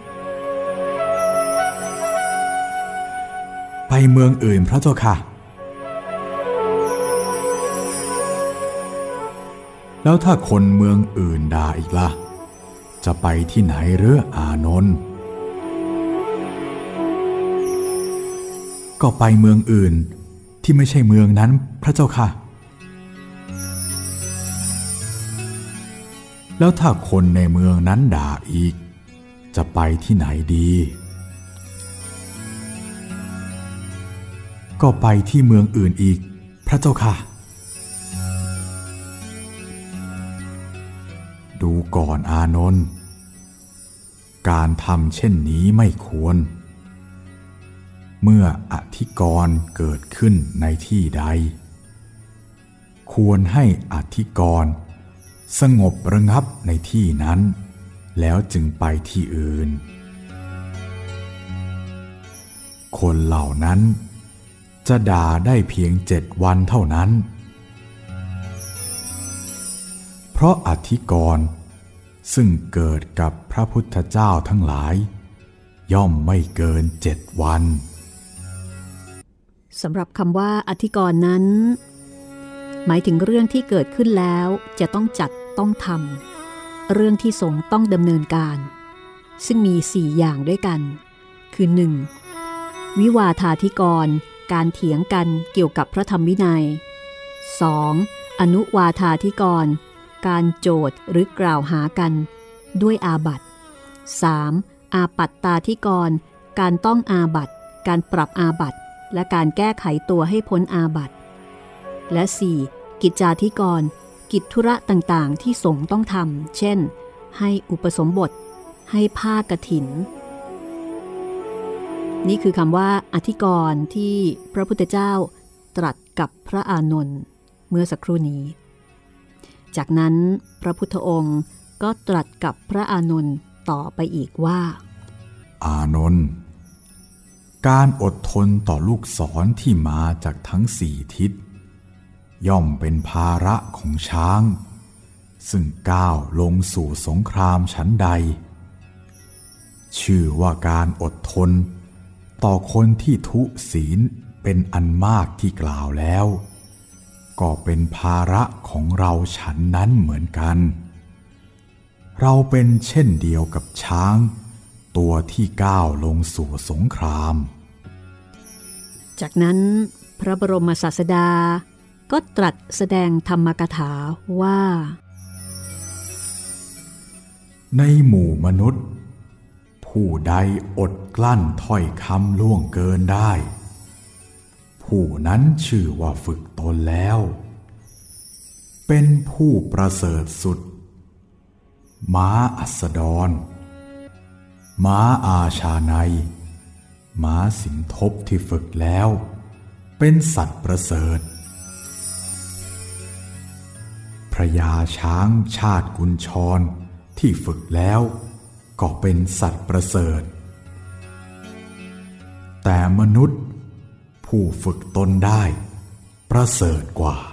ไปเมืองอื่นพระเจ้าค่ะแล้วถ้าคนเมืองอื่นด่าอีกล่ะจะไปที่ไหนหรืออานนท์ก็ไปเมืองอื่นที่ไม่ใช่เมืองนั้นพระเจ้าค่ะแล้วถ้าคนในเมืองนั้นด่าอีกจะไปที่ไหนดีก็ไปที่เมืองอื่นอีกพระเจ้าค่ะดูก่อนอานนท์การทำเช่นนี้ไม่ควรเมื่ออธิกรณ์เกิดขึ้นในที่ใดควรให้อธิกรณ์สงบระงับในที่นั้นแล้วจึงไปที่อื่นคนเหล่านั้นจะด่าได้เพียงเจ็ดวันเท่านั้นเพราะอธิกรณ์ซึ่งเกิดกับพระพุทธเจ้าทั้งหลายย่อมไม่เกินเจ็ดวันสำหรับคำว่าอธิกรณ์นั้นหมายถึงเรื่องที่เกิดขึ้นแล้วจะต้องจัดต้องทำเรื่องที่สงฆ์ต้องดำเนินการซึ่งมีสี่อย่างด้วยกันคือ หนึ่ง. วิวาทาธิกรณ์การเถียงกันเกี่ยวกับพระธรรมวินัย สอง. อนุวาทาธิกรณ์การโจทย์หรือกล่าวหากันด้วยอาบัติ สาม. อาปัตตาธิกรณ์การต้องอาบัติการปรับอาบัติและการแก้ไขตัวให้พ้นอาบัติและ สี่. กิจจาธิกรณ์กิจธุระต่างๆที่สงฆ์ต้องทำเช่นให้อุปสมบทให้ผ้ากฐินนี่คือคำว่าอธิกรณ์ที่พระพุทธเจ้าตรัสกับพระอานนท์เมื่อสักครู่นี้จากนั้นพระพุทธองค์ก็ตรัสกับพระอานนท์ต่อไปอีกว่าอานนท์การอดทนต่อลูกศรที่มาจากทั้งสี่ทิศย่อมเป็นภาระของช้างซึ่งก้าวลงสู่สงครามชั้นใดชื่อว่าการอดทนต่อคนที่ทุศีลเป็นอันมากที่กล่าวแล้วก็เป็นภาระของเราฉันนั้นเหมือนกันเราเป็นเช่นเดียวกับช้างตัวที่ก้าวลงสู่สงครามจากนั้นพระบรมศาสดาก็ตรัสแสดงธรรมกถาว่าในหมู่มนุษย์ผู้ใดอดกลั้นถ้อยคำล่วงเกินได้ผผู้นั้นชื่อว่าฝึกตนแล้วเป็นผู้ประเสริฐสุดม้าอัสดรม้าอาชาไนยม้าสินทบที่ฝึกแล้วเป็นสัตว์ประเสริฐพระยาช้างชาติกุญชรที่ฝึกแล้วก็เป็นสัตว์ประเสริฐแต่มนุษย์ผู้ฝึกตนได้ประเสริฐกว่า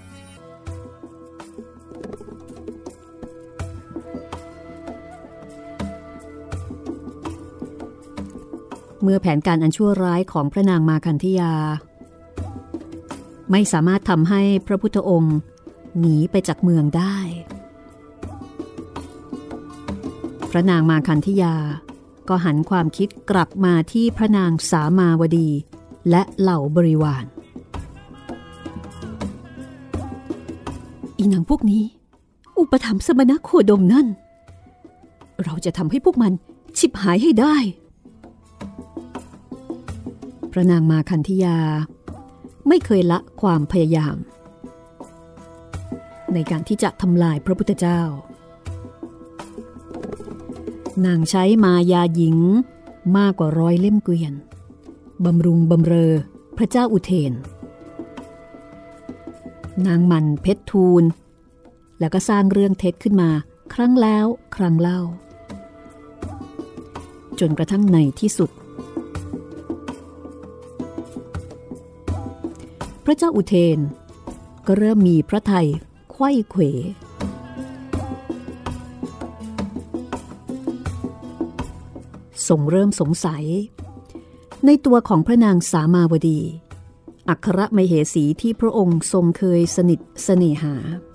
เมื่อแผนการอันชั่วร้ายของพระนางมาคันธยาไม่สามารถทำให้พระพุทธองค์หนีไปจากเมืองได้พระนางมาคันธยาก็หันความคิดกลับมาที่พระนางสามาวดีและเหล่าบริวารอีนางพวกนี้อุปถัมภ์สมณโคดมนั่นเราจะทำให้พวกมันฉิบหายให้ได้พระนางมาคันธยาไม่เคยละความพยายามในการที่จะทำลายพระพุทธเจ้านางใช้มายาหญิงมากกว่าร้อยเล่มเกวียนบำรุงบำเรอพระเจ้าอุเทนนางหมั่นเพชรทูลแล้วก็สร้างเรื่องเท็จขึ้นมาครั้งแล้วครั้งเล่าจนกระทั่งในที่สุดพระเจ้าอุเทนก็เริ่มมีพระทัยไขว้เขวทรงเริ่มสงสัยในตัวของพระนางสามาวดีอัครมเหสีที่พระองค์ทรงเคยสนิทเสน่หา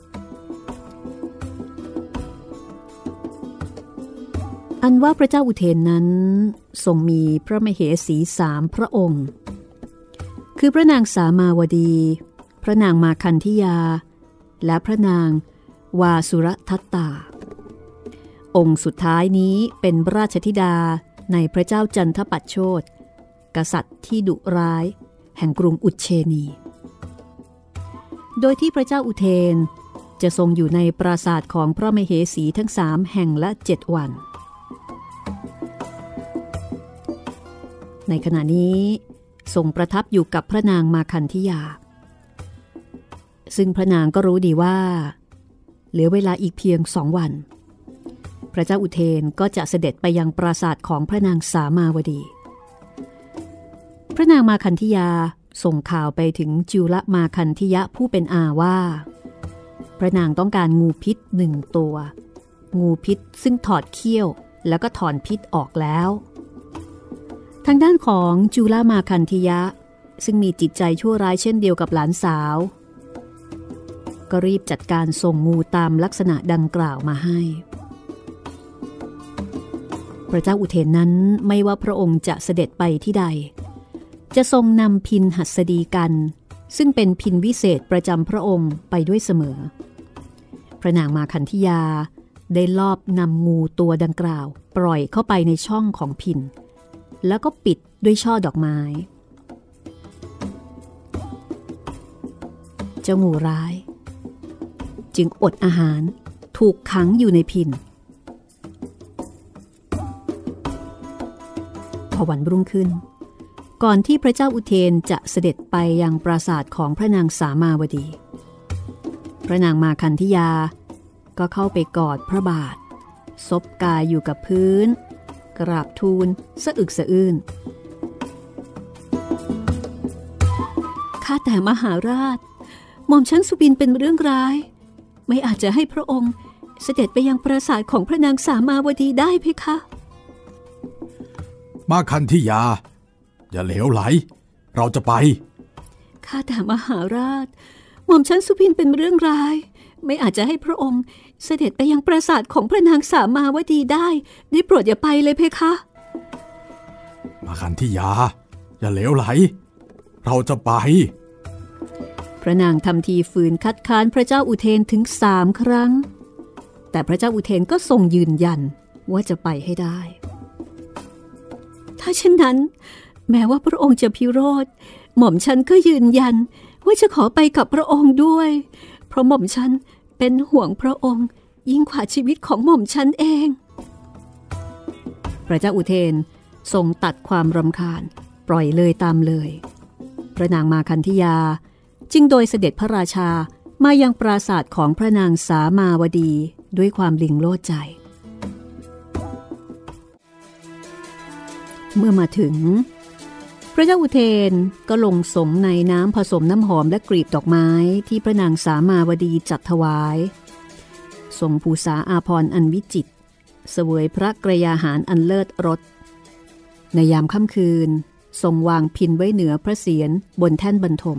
อันว่าพระเจ้าอุเทนนั้นทรงมีพระมเหสีสามพระองค์คือพระนางสามาวดีพระนางมาคันธยาและพระนางวาสุรทัตตาองค์สุดท้ายนี้เป็นราชธิดาในพระเจ้าจันทปัชโชติกษัตริย์ที่ดุร้ายแห่งกรุงอุเชนีโดยที่พระเจ้าอุเทนจะทรงอยู่ในปราสาทของพระมเหสีทั้งสามแห่งละเจ็ดวันในขณะนี้ทรงประทับอยู่กับพระนางมาคันธยาซึ่งพระนางก็รู้ดีว่าเหลือเวลาอีกเพียงสองวันพระเจ้าอุเทนก็จะเสด็จไปยังปราสาทของพระนางสามาวดีพระนางมาคันธยาส่งข่าวไปถึงจุลมาคันธยะผู้เป็นอาว่าพระนางต้องการงูพิษหนึ่งตัวงูพิษซึ่งถอดเขี้ยวแล้วก็ถอนพิษออกแล้วทางด้านของจุลมาคันธยะซึ่งมีจิตใจชั่วร้ายเช่นเดียวกับหลานสาวก็รีบจัดการส่งงูตามลักษณะดังกล่าวมาให้พระเจ้าอุเทนนั้นไม่ว่าพระองค์จะเสด็จไปที่ใดจะทรงนำพินหัสดีกันซึ่งเป็นพินวิเศษประจำพระองค์ไปด้วยเสมอพระนางมาคันธยาได้ลอบนำงูตัวดังกล่าวปล่อยเข้าไปในช่องของพินแล้วก็ปิดด้วยช่อดอกไม้เจ้างูร้ายจึงอดอาหารถูกขังอยู่ในพินพอวันรุ่งขึ้นก่อนที่พระเจ้าอุเทนจะเสด็จไปยังปราสาทของพระนางสามาวดีพระนางมาคันธยาก็เข้าไปกอดพระบาทซบกายอยู่กับพื้นกราบทูลสะอึกสะอื้นข้าแต่มหาราชหม่อมชั้นสุบินเป็นเรื่องร้ายไม่อาจจะให้พระองค์เสด็จไปยังปราสาทของพระนางสามาวดีได้เพคะมาคันธยาอย่าเหลวไหลเราจะไปข้าแต่มหาราชหม่อมชั้นสุบินเป็นเรื่องร้ายไม่อาจจะให้พระองค์เสด็จไปยังปราสาทของพระนางสามาวดีได้ได้โปรดอย่าไปเลยเพคะมาคันธยาอย่าเหลวไหลเราจะไปพระนางทำทีฝืนคัดค้านพระเจ้าอุเทนถึงสามครั้งแต่พระเจ้าอุเทนก็ทรงยืนยันว่าจะไปให้ได้ถ้าเช่นนั้นแม้ว่าพระองค์จะพิโรธหม่อมฉันก็ยืนยันว่าจะขอไปกับพระองค์ด้วยเพราะหม่อมฉันเป็นห่วงพระองค์ยิ่งกว่าชีวิตของหม่อมฉันเองพระเจ้าอุเทนทรงตัดความรำคาญปล่อยเลยตามเลยพระนางมาคันธยาจึงโดยเสด็จพระราชามายังปราสาทของพระนางสามาวดีด้วยความลิงโลดใจเมื่อมาถึงพระเจ้าอุเทนก็ลงสมในน้ำผสมน้ำหอมและกลีบดอกไม้ที่พระนางสามาวดีจัดถวายทรงภูษาอาภรณ์อันวิจิตรเสวยพระกรยาหารอันเลิศรสในยามค่ำคืนทรงวางพินไว้เหนือพระเศียรบนแท่นบรรทม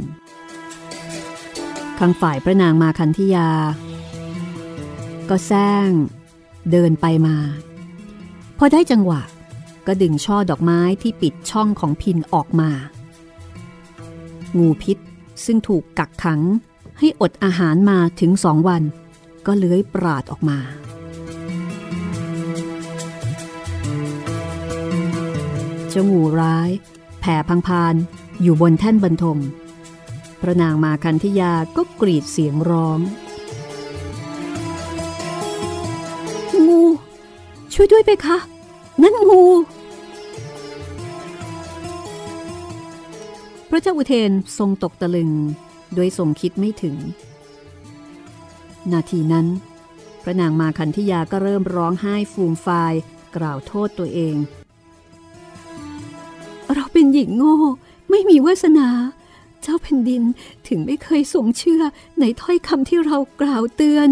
ข้างฝ่ายพระนางมาคันธยาก็แซงเดินไปมาพอได้จังหวะก็ดึงช่อดอกไม้ที่ปิดช่องของพินออกมางูพิษซึ่งถูกกักขังให้อดอาหารมาถึงสองวันก็เลื้อยปราดออกมาเจ้างูร้ายแผ่พังพานอยู่บนแท่นบรรทมพระนางมาคันธยาก็กรีดเสียงร้องงูช่วยด้วยไปคะนั่นงูพระเจ้าอุเทนทรงตกตะลึงโดยทรงคิดไม่ถึงนาทีนั้นพระนางมาคันธยาก็เริ่มร้องไห้ฟูมฟายกล่าวโทษตัวเองเราเป็นหญิงโง่ไม่มีวาสนาเจ้าแผ่นดินถึงไม่เคยทรงเชื่อในถ้อยคำที่เรากล่าวเตือน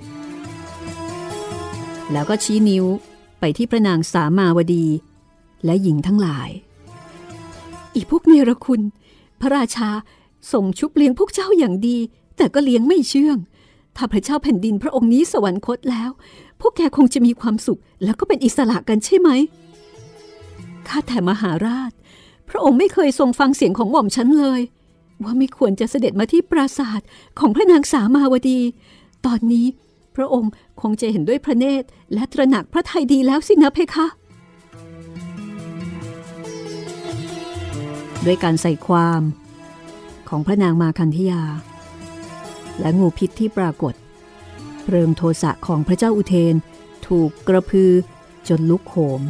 แล้วก็ชี้นิ้วไปที่พระนางสามาวดีและหญิงทั้งหลายอีพวกเนรคุณพระราชาส่งชุบเลี้ยงพวกเจ้าอย่างดีแต่ก็เลี้ยงไม่เชื่องถ้าพระเจ้าแผ่นดินพระองค์นี้สวรรคตแล้วพวกแกคงจะมีความสุขแล้วก็เป็นอิสระกันใช่ไหมข้าแต่มหาราชพระองค์ไม่เคยทรงฟังเสียงของหม่อมฉันเลยว่าไม่ควรจะเสด็จมาที่ปราสาทของพระนางสามาวดีตอนนี้พระองค์คงจะเห็นด้วยพระเนตรและตระหนักพระทัยดีแล้วสินะเพคะด้วยการใส่ความของพระนางมาคันธยาและงูพิษที่ปรากฏเพลิงโทสะของพระเจ้าอุเทนถูกกระพือจนลุกโหม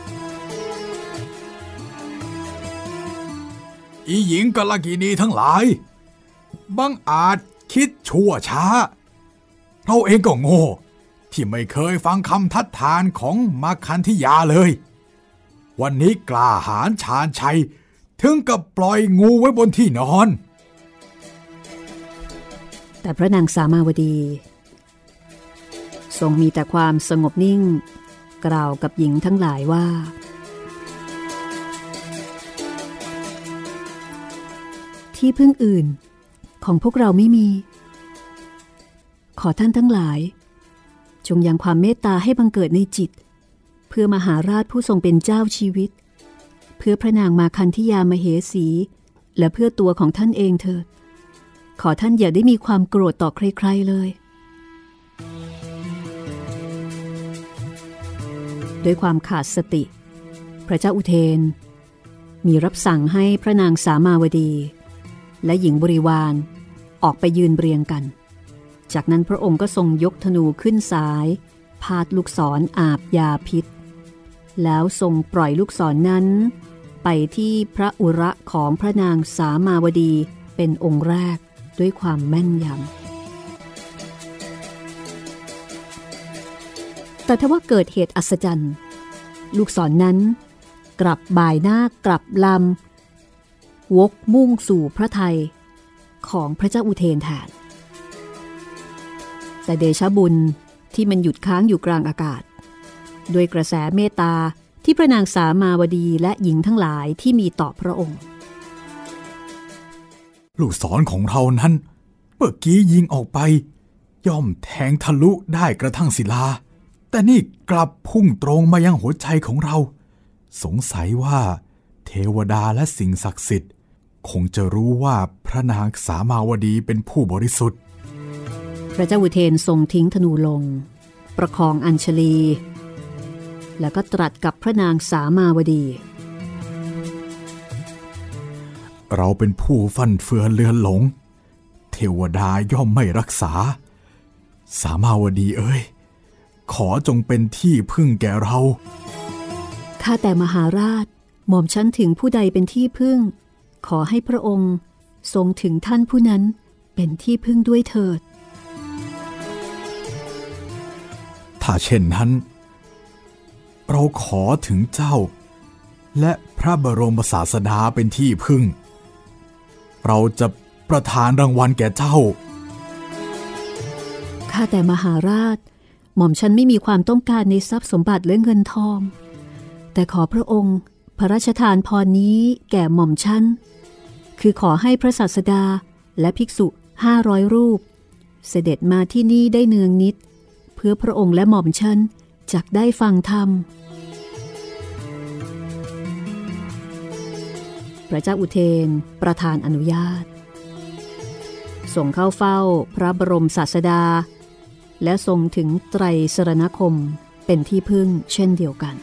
อีหญิงกัลกิณีทั้งหลายบังอาจคิดชั่วช้าเราเองก็โง่ที่ไม่เคยฟังคำทัดทานของมาคันธยาเลยวันนี้กล้าหาญชาญชัยถึงกับปล่อยงูไว้บนที่นอนแต่พระนางสามาวดีทรงมีแต่ความสงบนิ่งกล่าวกับหญิงทั้งหลายว่าที่พึ่งอื่นของพวกเราไม่มีขอท่านทั้งหลายจงยังความเมตตาให้บังเกิดในจิตเพื่อมหาราชผู้ทรงเป็นเจ้าชีวิตเพื่อพระนางมาคันธยามเหสีและเพื่อตัวของท่านเองเถิดขอท่านอย่าได้มีความโกรธต่อใครๆเลยด้วยความขาดสติพระเจ้าอุเทนมีรับสั่งให้พระนางสามาวดีและหญิงบริวารออกไปยืนเรียงกันจากนั้นพระองค์ก็ทรงยกธนูขึ้นสายพาดลูกศร อาบยาพิษแล้วทรงปล่อยลูกศร นั้นไปที่พระอุระของพระนางสามาวดีเป็นองค์แรกด้วยความแม่นยำแต่ทว่าเกิดเหตุอัศจรรย์ลูกศร นั้นกลับบ่ายหน้ากลับลำวกมุ่งสู่พระทัยของพระเจ้าอุเทนแทนแต่เดชะบุญที่มันหยุดค้างอยู่กลางอากาศด้วยกระแสเมตตาที่พระนางสามาวดีและหญิงทั้งหลายที่มีต่อพระองค์ลูกศรของเรานั้นเมื่อกี้ยิงออกไปย่อมแทงทะลุได้กระทั่งศิลาแต่นี่กลับพุ่งตรงมายังหัวใจของเราสงสัยว่าเทวดาและสิ่งศักดิ์สิทธิ์คงจะรู้ว่าพระนางสามาวดีเป็นผู้บริสุทธิ์พระเจ้าอุเทนทรงทิ้งธนูลงประคองอัญชลีแล้วก็ตรัสกับพระนางสามาวดีเราเป็นผู้ฟั่นเฟือนเลือนหลงเทวดาย่อมไม่รักษาสามาวดีเอ้ยขอจงเป็นที่พึ่งแก่เราข้าแต่มหาราชหม่อมฉันถึงผู้ใดเป็นที่พึ่งขอให้พระองค์ทรงถึงท่านผู้นั้นเป็นที่พึ่งด้วยเถิดถ้าเช่นนั้นเราขอถึงเจ้าและพระบรมศาสดาเป็นที่พึ่งเราจะประทานรางวัลแก่เจ้าข้าแต่มหาราชหม่อมฉันไม่มีความต้องการในทรัพย์สมบัติและเงินทองแต่ขอพระองค์พระราชทานพรนี้แก่หม่อมฉันคือขอให้พระศาสดาและภิกษุห้าร้อยรูปเสด็จมาที่นี่ได้เนืองนิดเพื่อพระองค์และหม่อมฉันจักได้ฟังธรรมพระเจ้าอุเทนประทานอนุญาตส่งเข้าเฝ้าพระบรมศาสดาและทรงถึงไตรสรณคมเป็นที่พึ่งเช่นเดียวกัน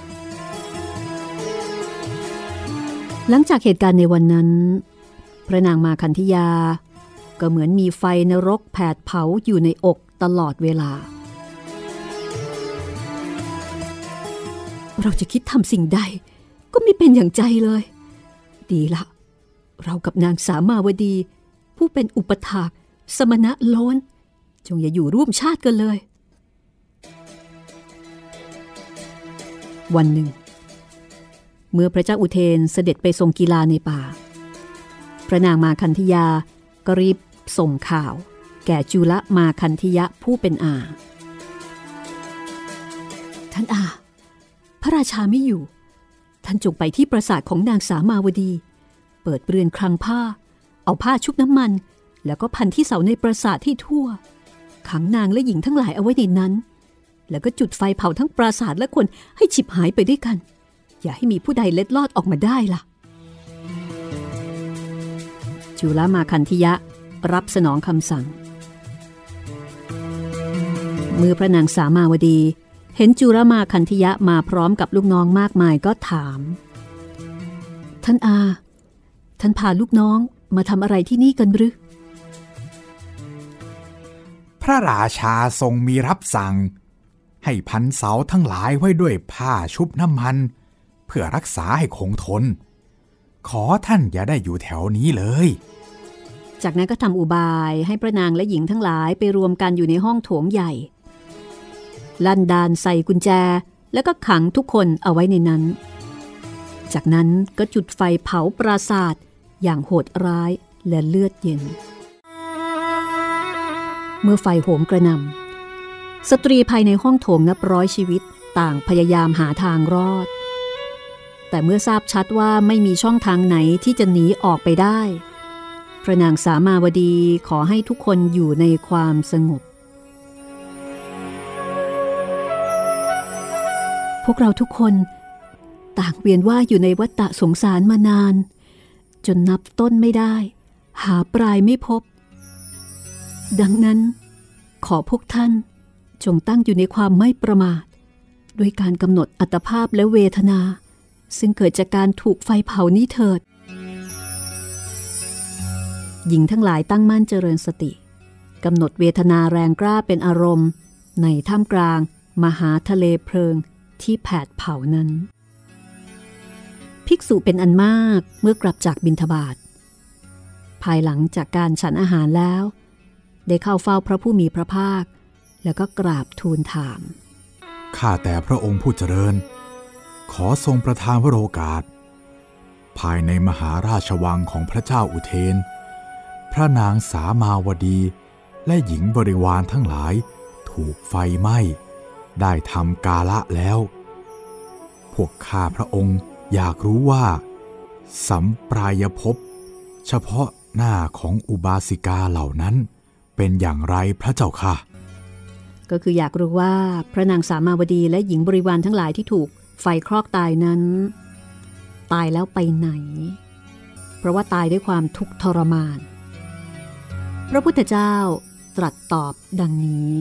หลังจากเหตุการณ์ในวันนั้นพระนางมาคันธยาก็เหมือนมีไฟนรกแผดเผาอยู่ในอกตลอดเวลาเราจะคิดทำสิ่งใดก็ไม่เป็นอย่างใจเลยดีละเรากับนางสามาวดีผู้เป็นอุปถากสมณะโล้นจงอย่าอยู่ร่วมชาติกันเลยวันหนึ่งเมื่อพระเจ้าอุเทนเสด็จไปทรงกีฬาในป่าพระนางมาคันธยาก็รีบส่งข่าวแก่จุลมาคันธยะผู้เป็นอาท่านอาพระราชาไม่อยู่ท่านจงไปที่ปราสาทของนางสามาวดีเปิดเรือนคลังผ้าเอาผ้าชุบน้ำมันแล้วก็พันที่เสาในปราสาทที่ทั่วขังนางและหญิงทั้งหลายเอาไว้ในนั้นแล้วก็จุดไฟเผาทั้งปราสาทและคนให้ฉิบหายไปด้วยกันอย่าให้มีผู้ใดเล็ดลอดออกมาได้ล่ะจุลมาคันธยะรับสนองคำสั่งเมื่อพระนางสามาวดีเห็นจุลมาคันธยะมาพร้อมกับลูกน้องมากมายก็ถามท่านอาท่านพาลูกน้องมาทำอะไรที่นี่กันหรือพระราชาทรงมีรับสั่งให้พันเสาทั้งหลายไว้ด้วยผ้าชุบน้ำมันเพื่อรักษาให้คงทนขอท่านอย่าได้อยู่แถวนี้เลยจากนั้นก็ทำอุบายให้พระนางและหญิงทั้งหลายไปรวมกันอยู่ในห้องโถงใหญ่ลั่นดานใส่กุญแจแล้วก็ขังทุกคนเอาไว้ในนั้นจากนั้นก็จุดไฟเผาปราสาทอย่างโหดร้ายและเลือดเย็นเมื่อไฟโหมกระหน่ำสตรีภายในห้องโถงนับร้อยชีวิตต่างพยายามหาทางรอดแต่เมื่อทราบชัดว่าไม่มีช่องทางไหนที่จะหนีออกไปได้พระนางสามาวดีขอให้ทุกคนอยู่ในความสงบพวกเราทุกคนต่างเวียนว่ายอยู่ในวัฏฏะสงสารมานานจนนับต้นไม่ได้หาปลายไม่พบดังนั้นขอพวกท่านจงตั้งอยู่ในความไม่ประมาทด้วยการกำหนดอัตภาพและเวทนาซึ่งเกิดจากการถูกไฟเผานี้เถิดหญิงทั้งหลายตั้งมั่นเจริญสติกำหนดเวทนาแรงกล้าเป็นอารมณ์ในท่ามกลางมหาทะเลเพลิงที่แผดเผานั้นภิกษุเป็นอันมากเมื่อกลับจากบิณฑบาตภายหลังจากการฉันอาหารแล้วได้เข้าเฝ้าพระผู้มีพระภาคแล้วก็กราบทูลถามข้าแต่พระองค์ผู้เจริญขอทรงประทานวโรกาสภายในมหาราชวังของพระเจ้าอุเทนพระนางสามาวดีและหญิงบริวารทั้งหลายถูกไฟไหม้ได้ทำกาละแล้วพวกข้าพระองค์อยากรู้ว่าสัมปรายภพเฉพาะหน้าของอุบาสิกาเหล่านั้นเป็นอย่างไรพระเจ้าค่ะก็คืออยากรู้ว่าพระนางสามาวดีและหญิงบริวารทั้งหลายที่ถูกไฟคลอกตายนั้นตายแล้วไปไหนเพราะว่าตายด้วยความทุกข์ทรมานพระพุทธเจ้าตรัสตอบดังนี้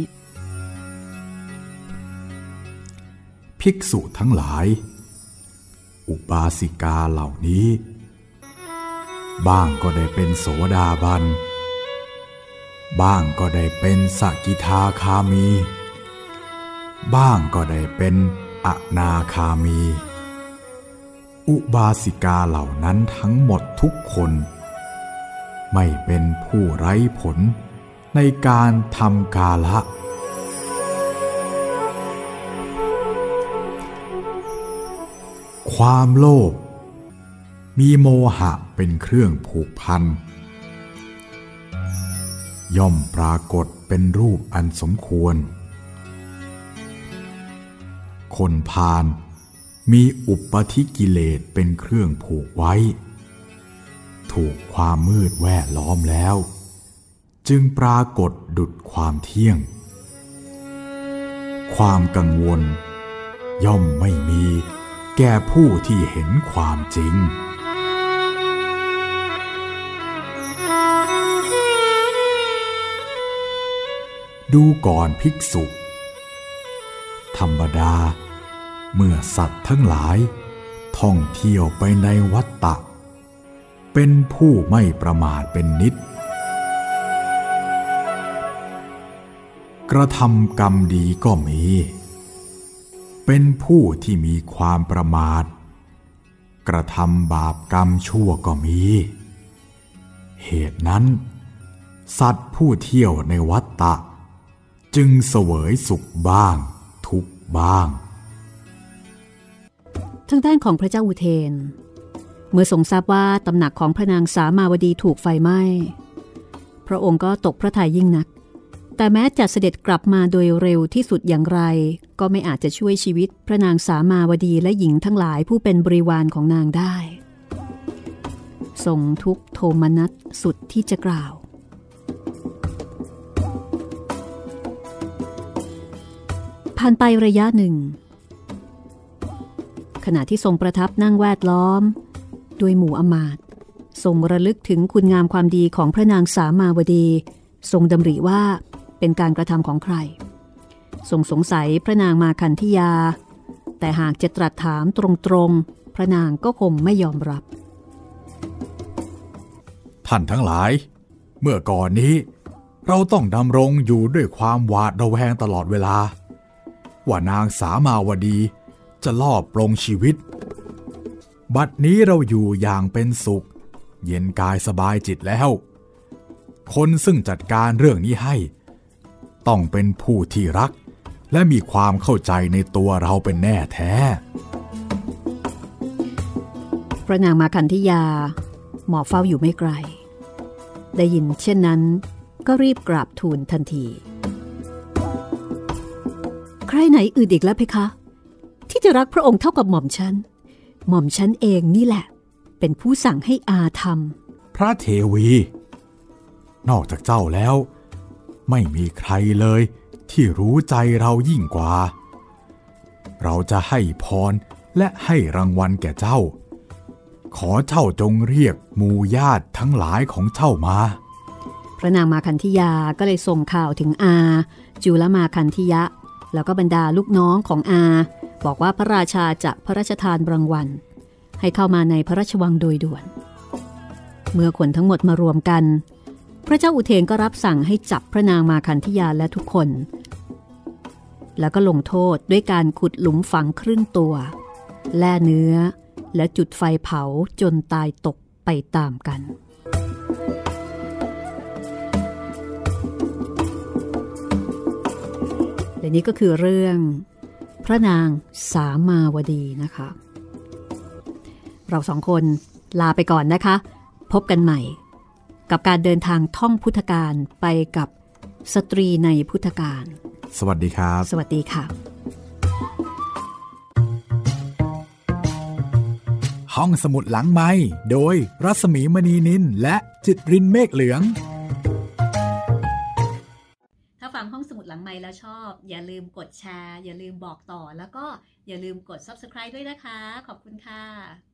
ภิกษุทั้งหลายอุบาสิกาเหล่านี้บ้างก็ได้เป็นโสดาบันบ้างก็ได้เป็นสกิทาคามีบ้างก็ได้เป็นอนาคามีอุบาสิกาเหล่านั้นทั้งหมดทุกคนไม่เป็นผู้ไร้ผลในการทำกาละความโลภมีโมหะเป็นเครื่องผูกพันย่อมปรากฏเป็นรูปอันสมควรคนพาลมีอุปธิกิเลสเป็นเครื่องผูกไว้ถูกความมืดแวดล้อมแล้วจึงปรากฏดุจความเที่ยงความกังวลย่อมไม่มีแก่ผู้ที่เห็นความจริงดูก่อนภิกษุธรรมดาเมื่อสัตว์ทั้งหลายท่องเที่ยวไปในวัฏฏะเป็นผู้ไม่ประมาทเป็นนิจกระทำกรรมดีก็มีเป็นผู้ที่มีความประมาทกระทำบาปกรรมชั่วก็มีเหตุนั้นสัตว์ผู้เที่ยวในวัฏฏะจึงเสวยสุขบ้างทุกข์บ้างทางด้านของพระเจ้าอุเทนเมื่อทรงทราบว่าตำหนักของพระนางสามาวดีถูกไฟไหม้พระองค์ก็ตกพระทัยยิ่งนักแต่แม้จะเสด็จกลับมาโดยเร็วที่สุดอย่างไรก็ไม่อาจจะช่วยชีวิตพระนางสามาวดีและหญิงทั้งหลายผู้เป็นบริวารของนางได้ทรงทุกข์โทมนัสสุดที่จะกล่าวผ่านไประยะหนึ่งขณะที่ทรงประทับนั่งแวดล้อมด้วยหมู่อมาตย์ทรงระลึกถึงคุณงามความดีของพระนางสามาวดีทรงดำริว่าเป็นการกระทำของใครทรงสงสัยพระนางมาคันธิยาแต่หากจะตรัสถามตรงๆพระนางก็คงไม่ยอมรับท่านทั้งหลายเมื่อก่อนนี้เราต้องดำรงอยู่ด้วยความหวาดระแวงตลอดเวลาว่านางสามาวดีจะลอบปลงชีวิตบัดนี้เราอยู่อย่างเป็นสุขเย็นกายสบายจิตแล้วคนซึ่งจัดการเรื่องนี้ให้ต้องเป็นผู้ที่รักและมีความเข้าใจในตัวเราเป็นแน่แท้พระนางมาคันธิยาหมอบเฝ้าอยู่ไม่ไกลได้ยินเช่นนั้นก็รีบกราบทูลทันทีใครไหนอื่นอีกแล้วเพคะที่จะรักพระองค์เท่ากับหม่อมฉันหม่อมฉันเองนี่แหละเป็นผู้สั่งให้อาทำพระเทวีนอกจากเจ้าแล้วไม่มีใครเลยที่รู้ใจเรายิ่งกว่าเราจะให้พรและให้รางวัลแก่เจ้าขอเจ้าจงเรียกหมู่ญาติทั้งหลายของเจ้ามาพระนางมาคันธิยาก็เลยส่งข่าวถึงอาจุลมาคันธิยะแล้วก็บรรดาลูกน้องของอาบอกว่าพระราชาจะพระราชทานรางวัลให้เข้ามาในพระราชวังโดยด่วนเมื่อคนทั้งหมดมารวมกันพระเจ้าอุเทนก็รับสั่งให้จับพระนางมาคันธิยาและทุกคนแล้วก็ลงโทษด้วยการขุดหลุมฝังครึ่งตัวแล่เนื้อและจุดไฟเผาจนตายตกไปตามกันและนี่ก็คือเรื่องพระนางสามาวดีนะคะเราสองคนลาไปก่อนนะคะพบกันใหม่กับการเดินทางท่องพุทธกาลไปกับสตรีในพุทธกาลสวัสดีครับสวัสดีค่ะห้องสมุดหลังไมค์โดยรัศมีมณีนินและจิตรินเมฆเหลืองถ้าฟังห้องสมุดหลังไมค์แล้วชอบอย่าลืมกดแชร์อย่าลืมบอกต่อแล้วก็อย่าลืมกด ซับสไครบ์ ด้วยนะคะขอบคุณค่ะ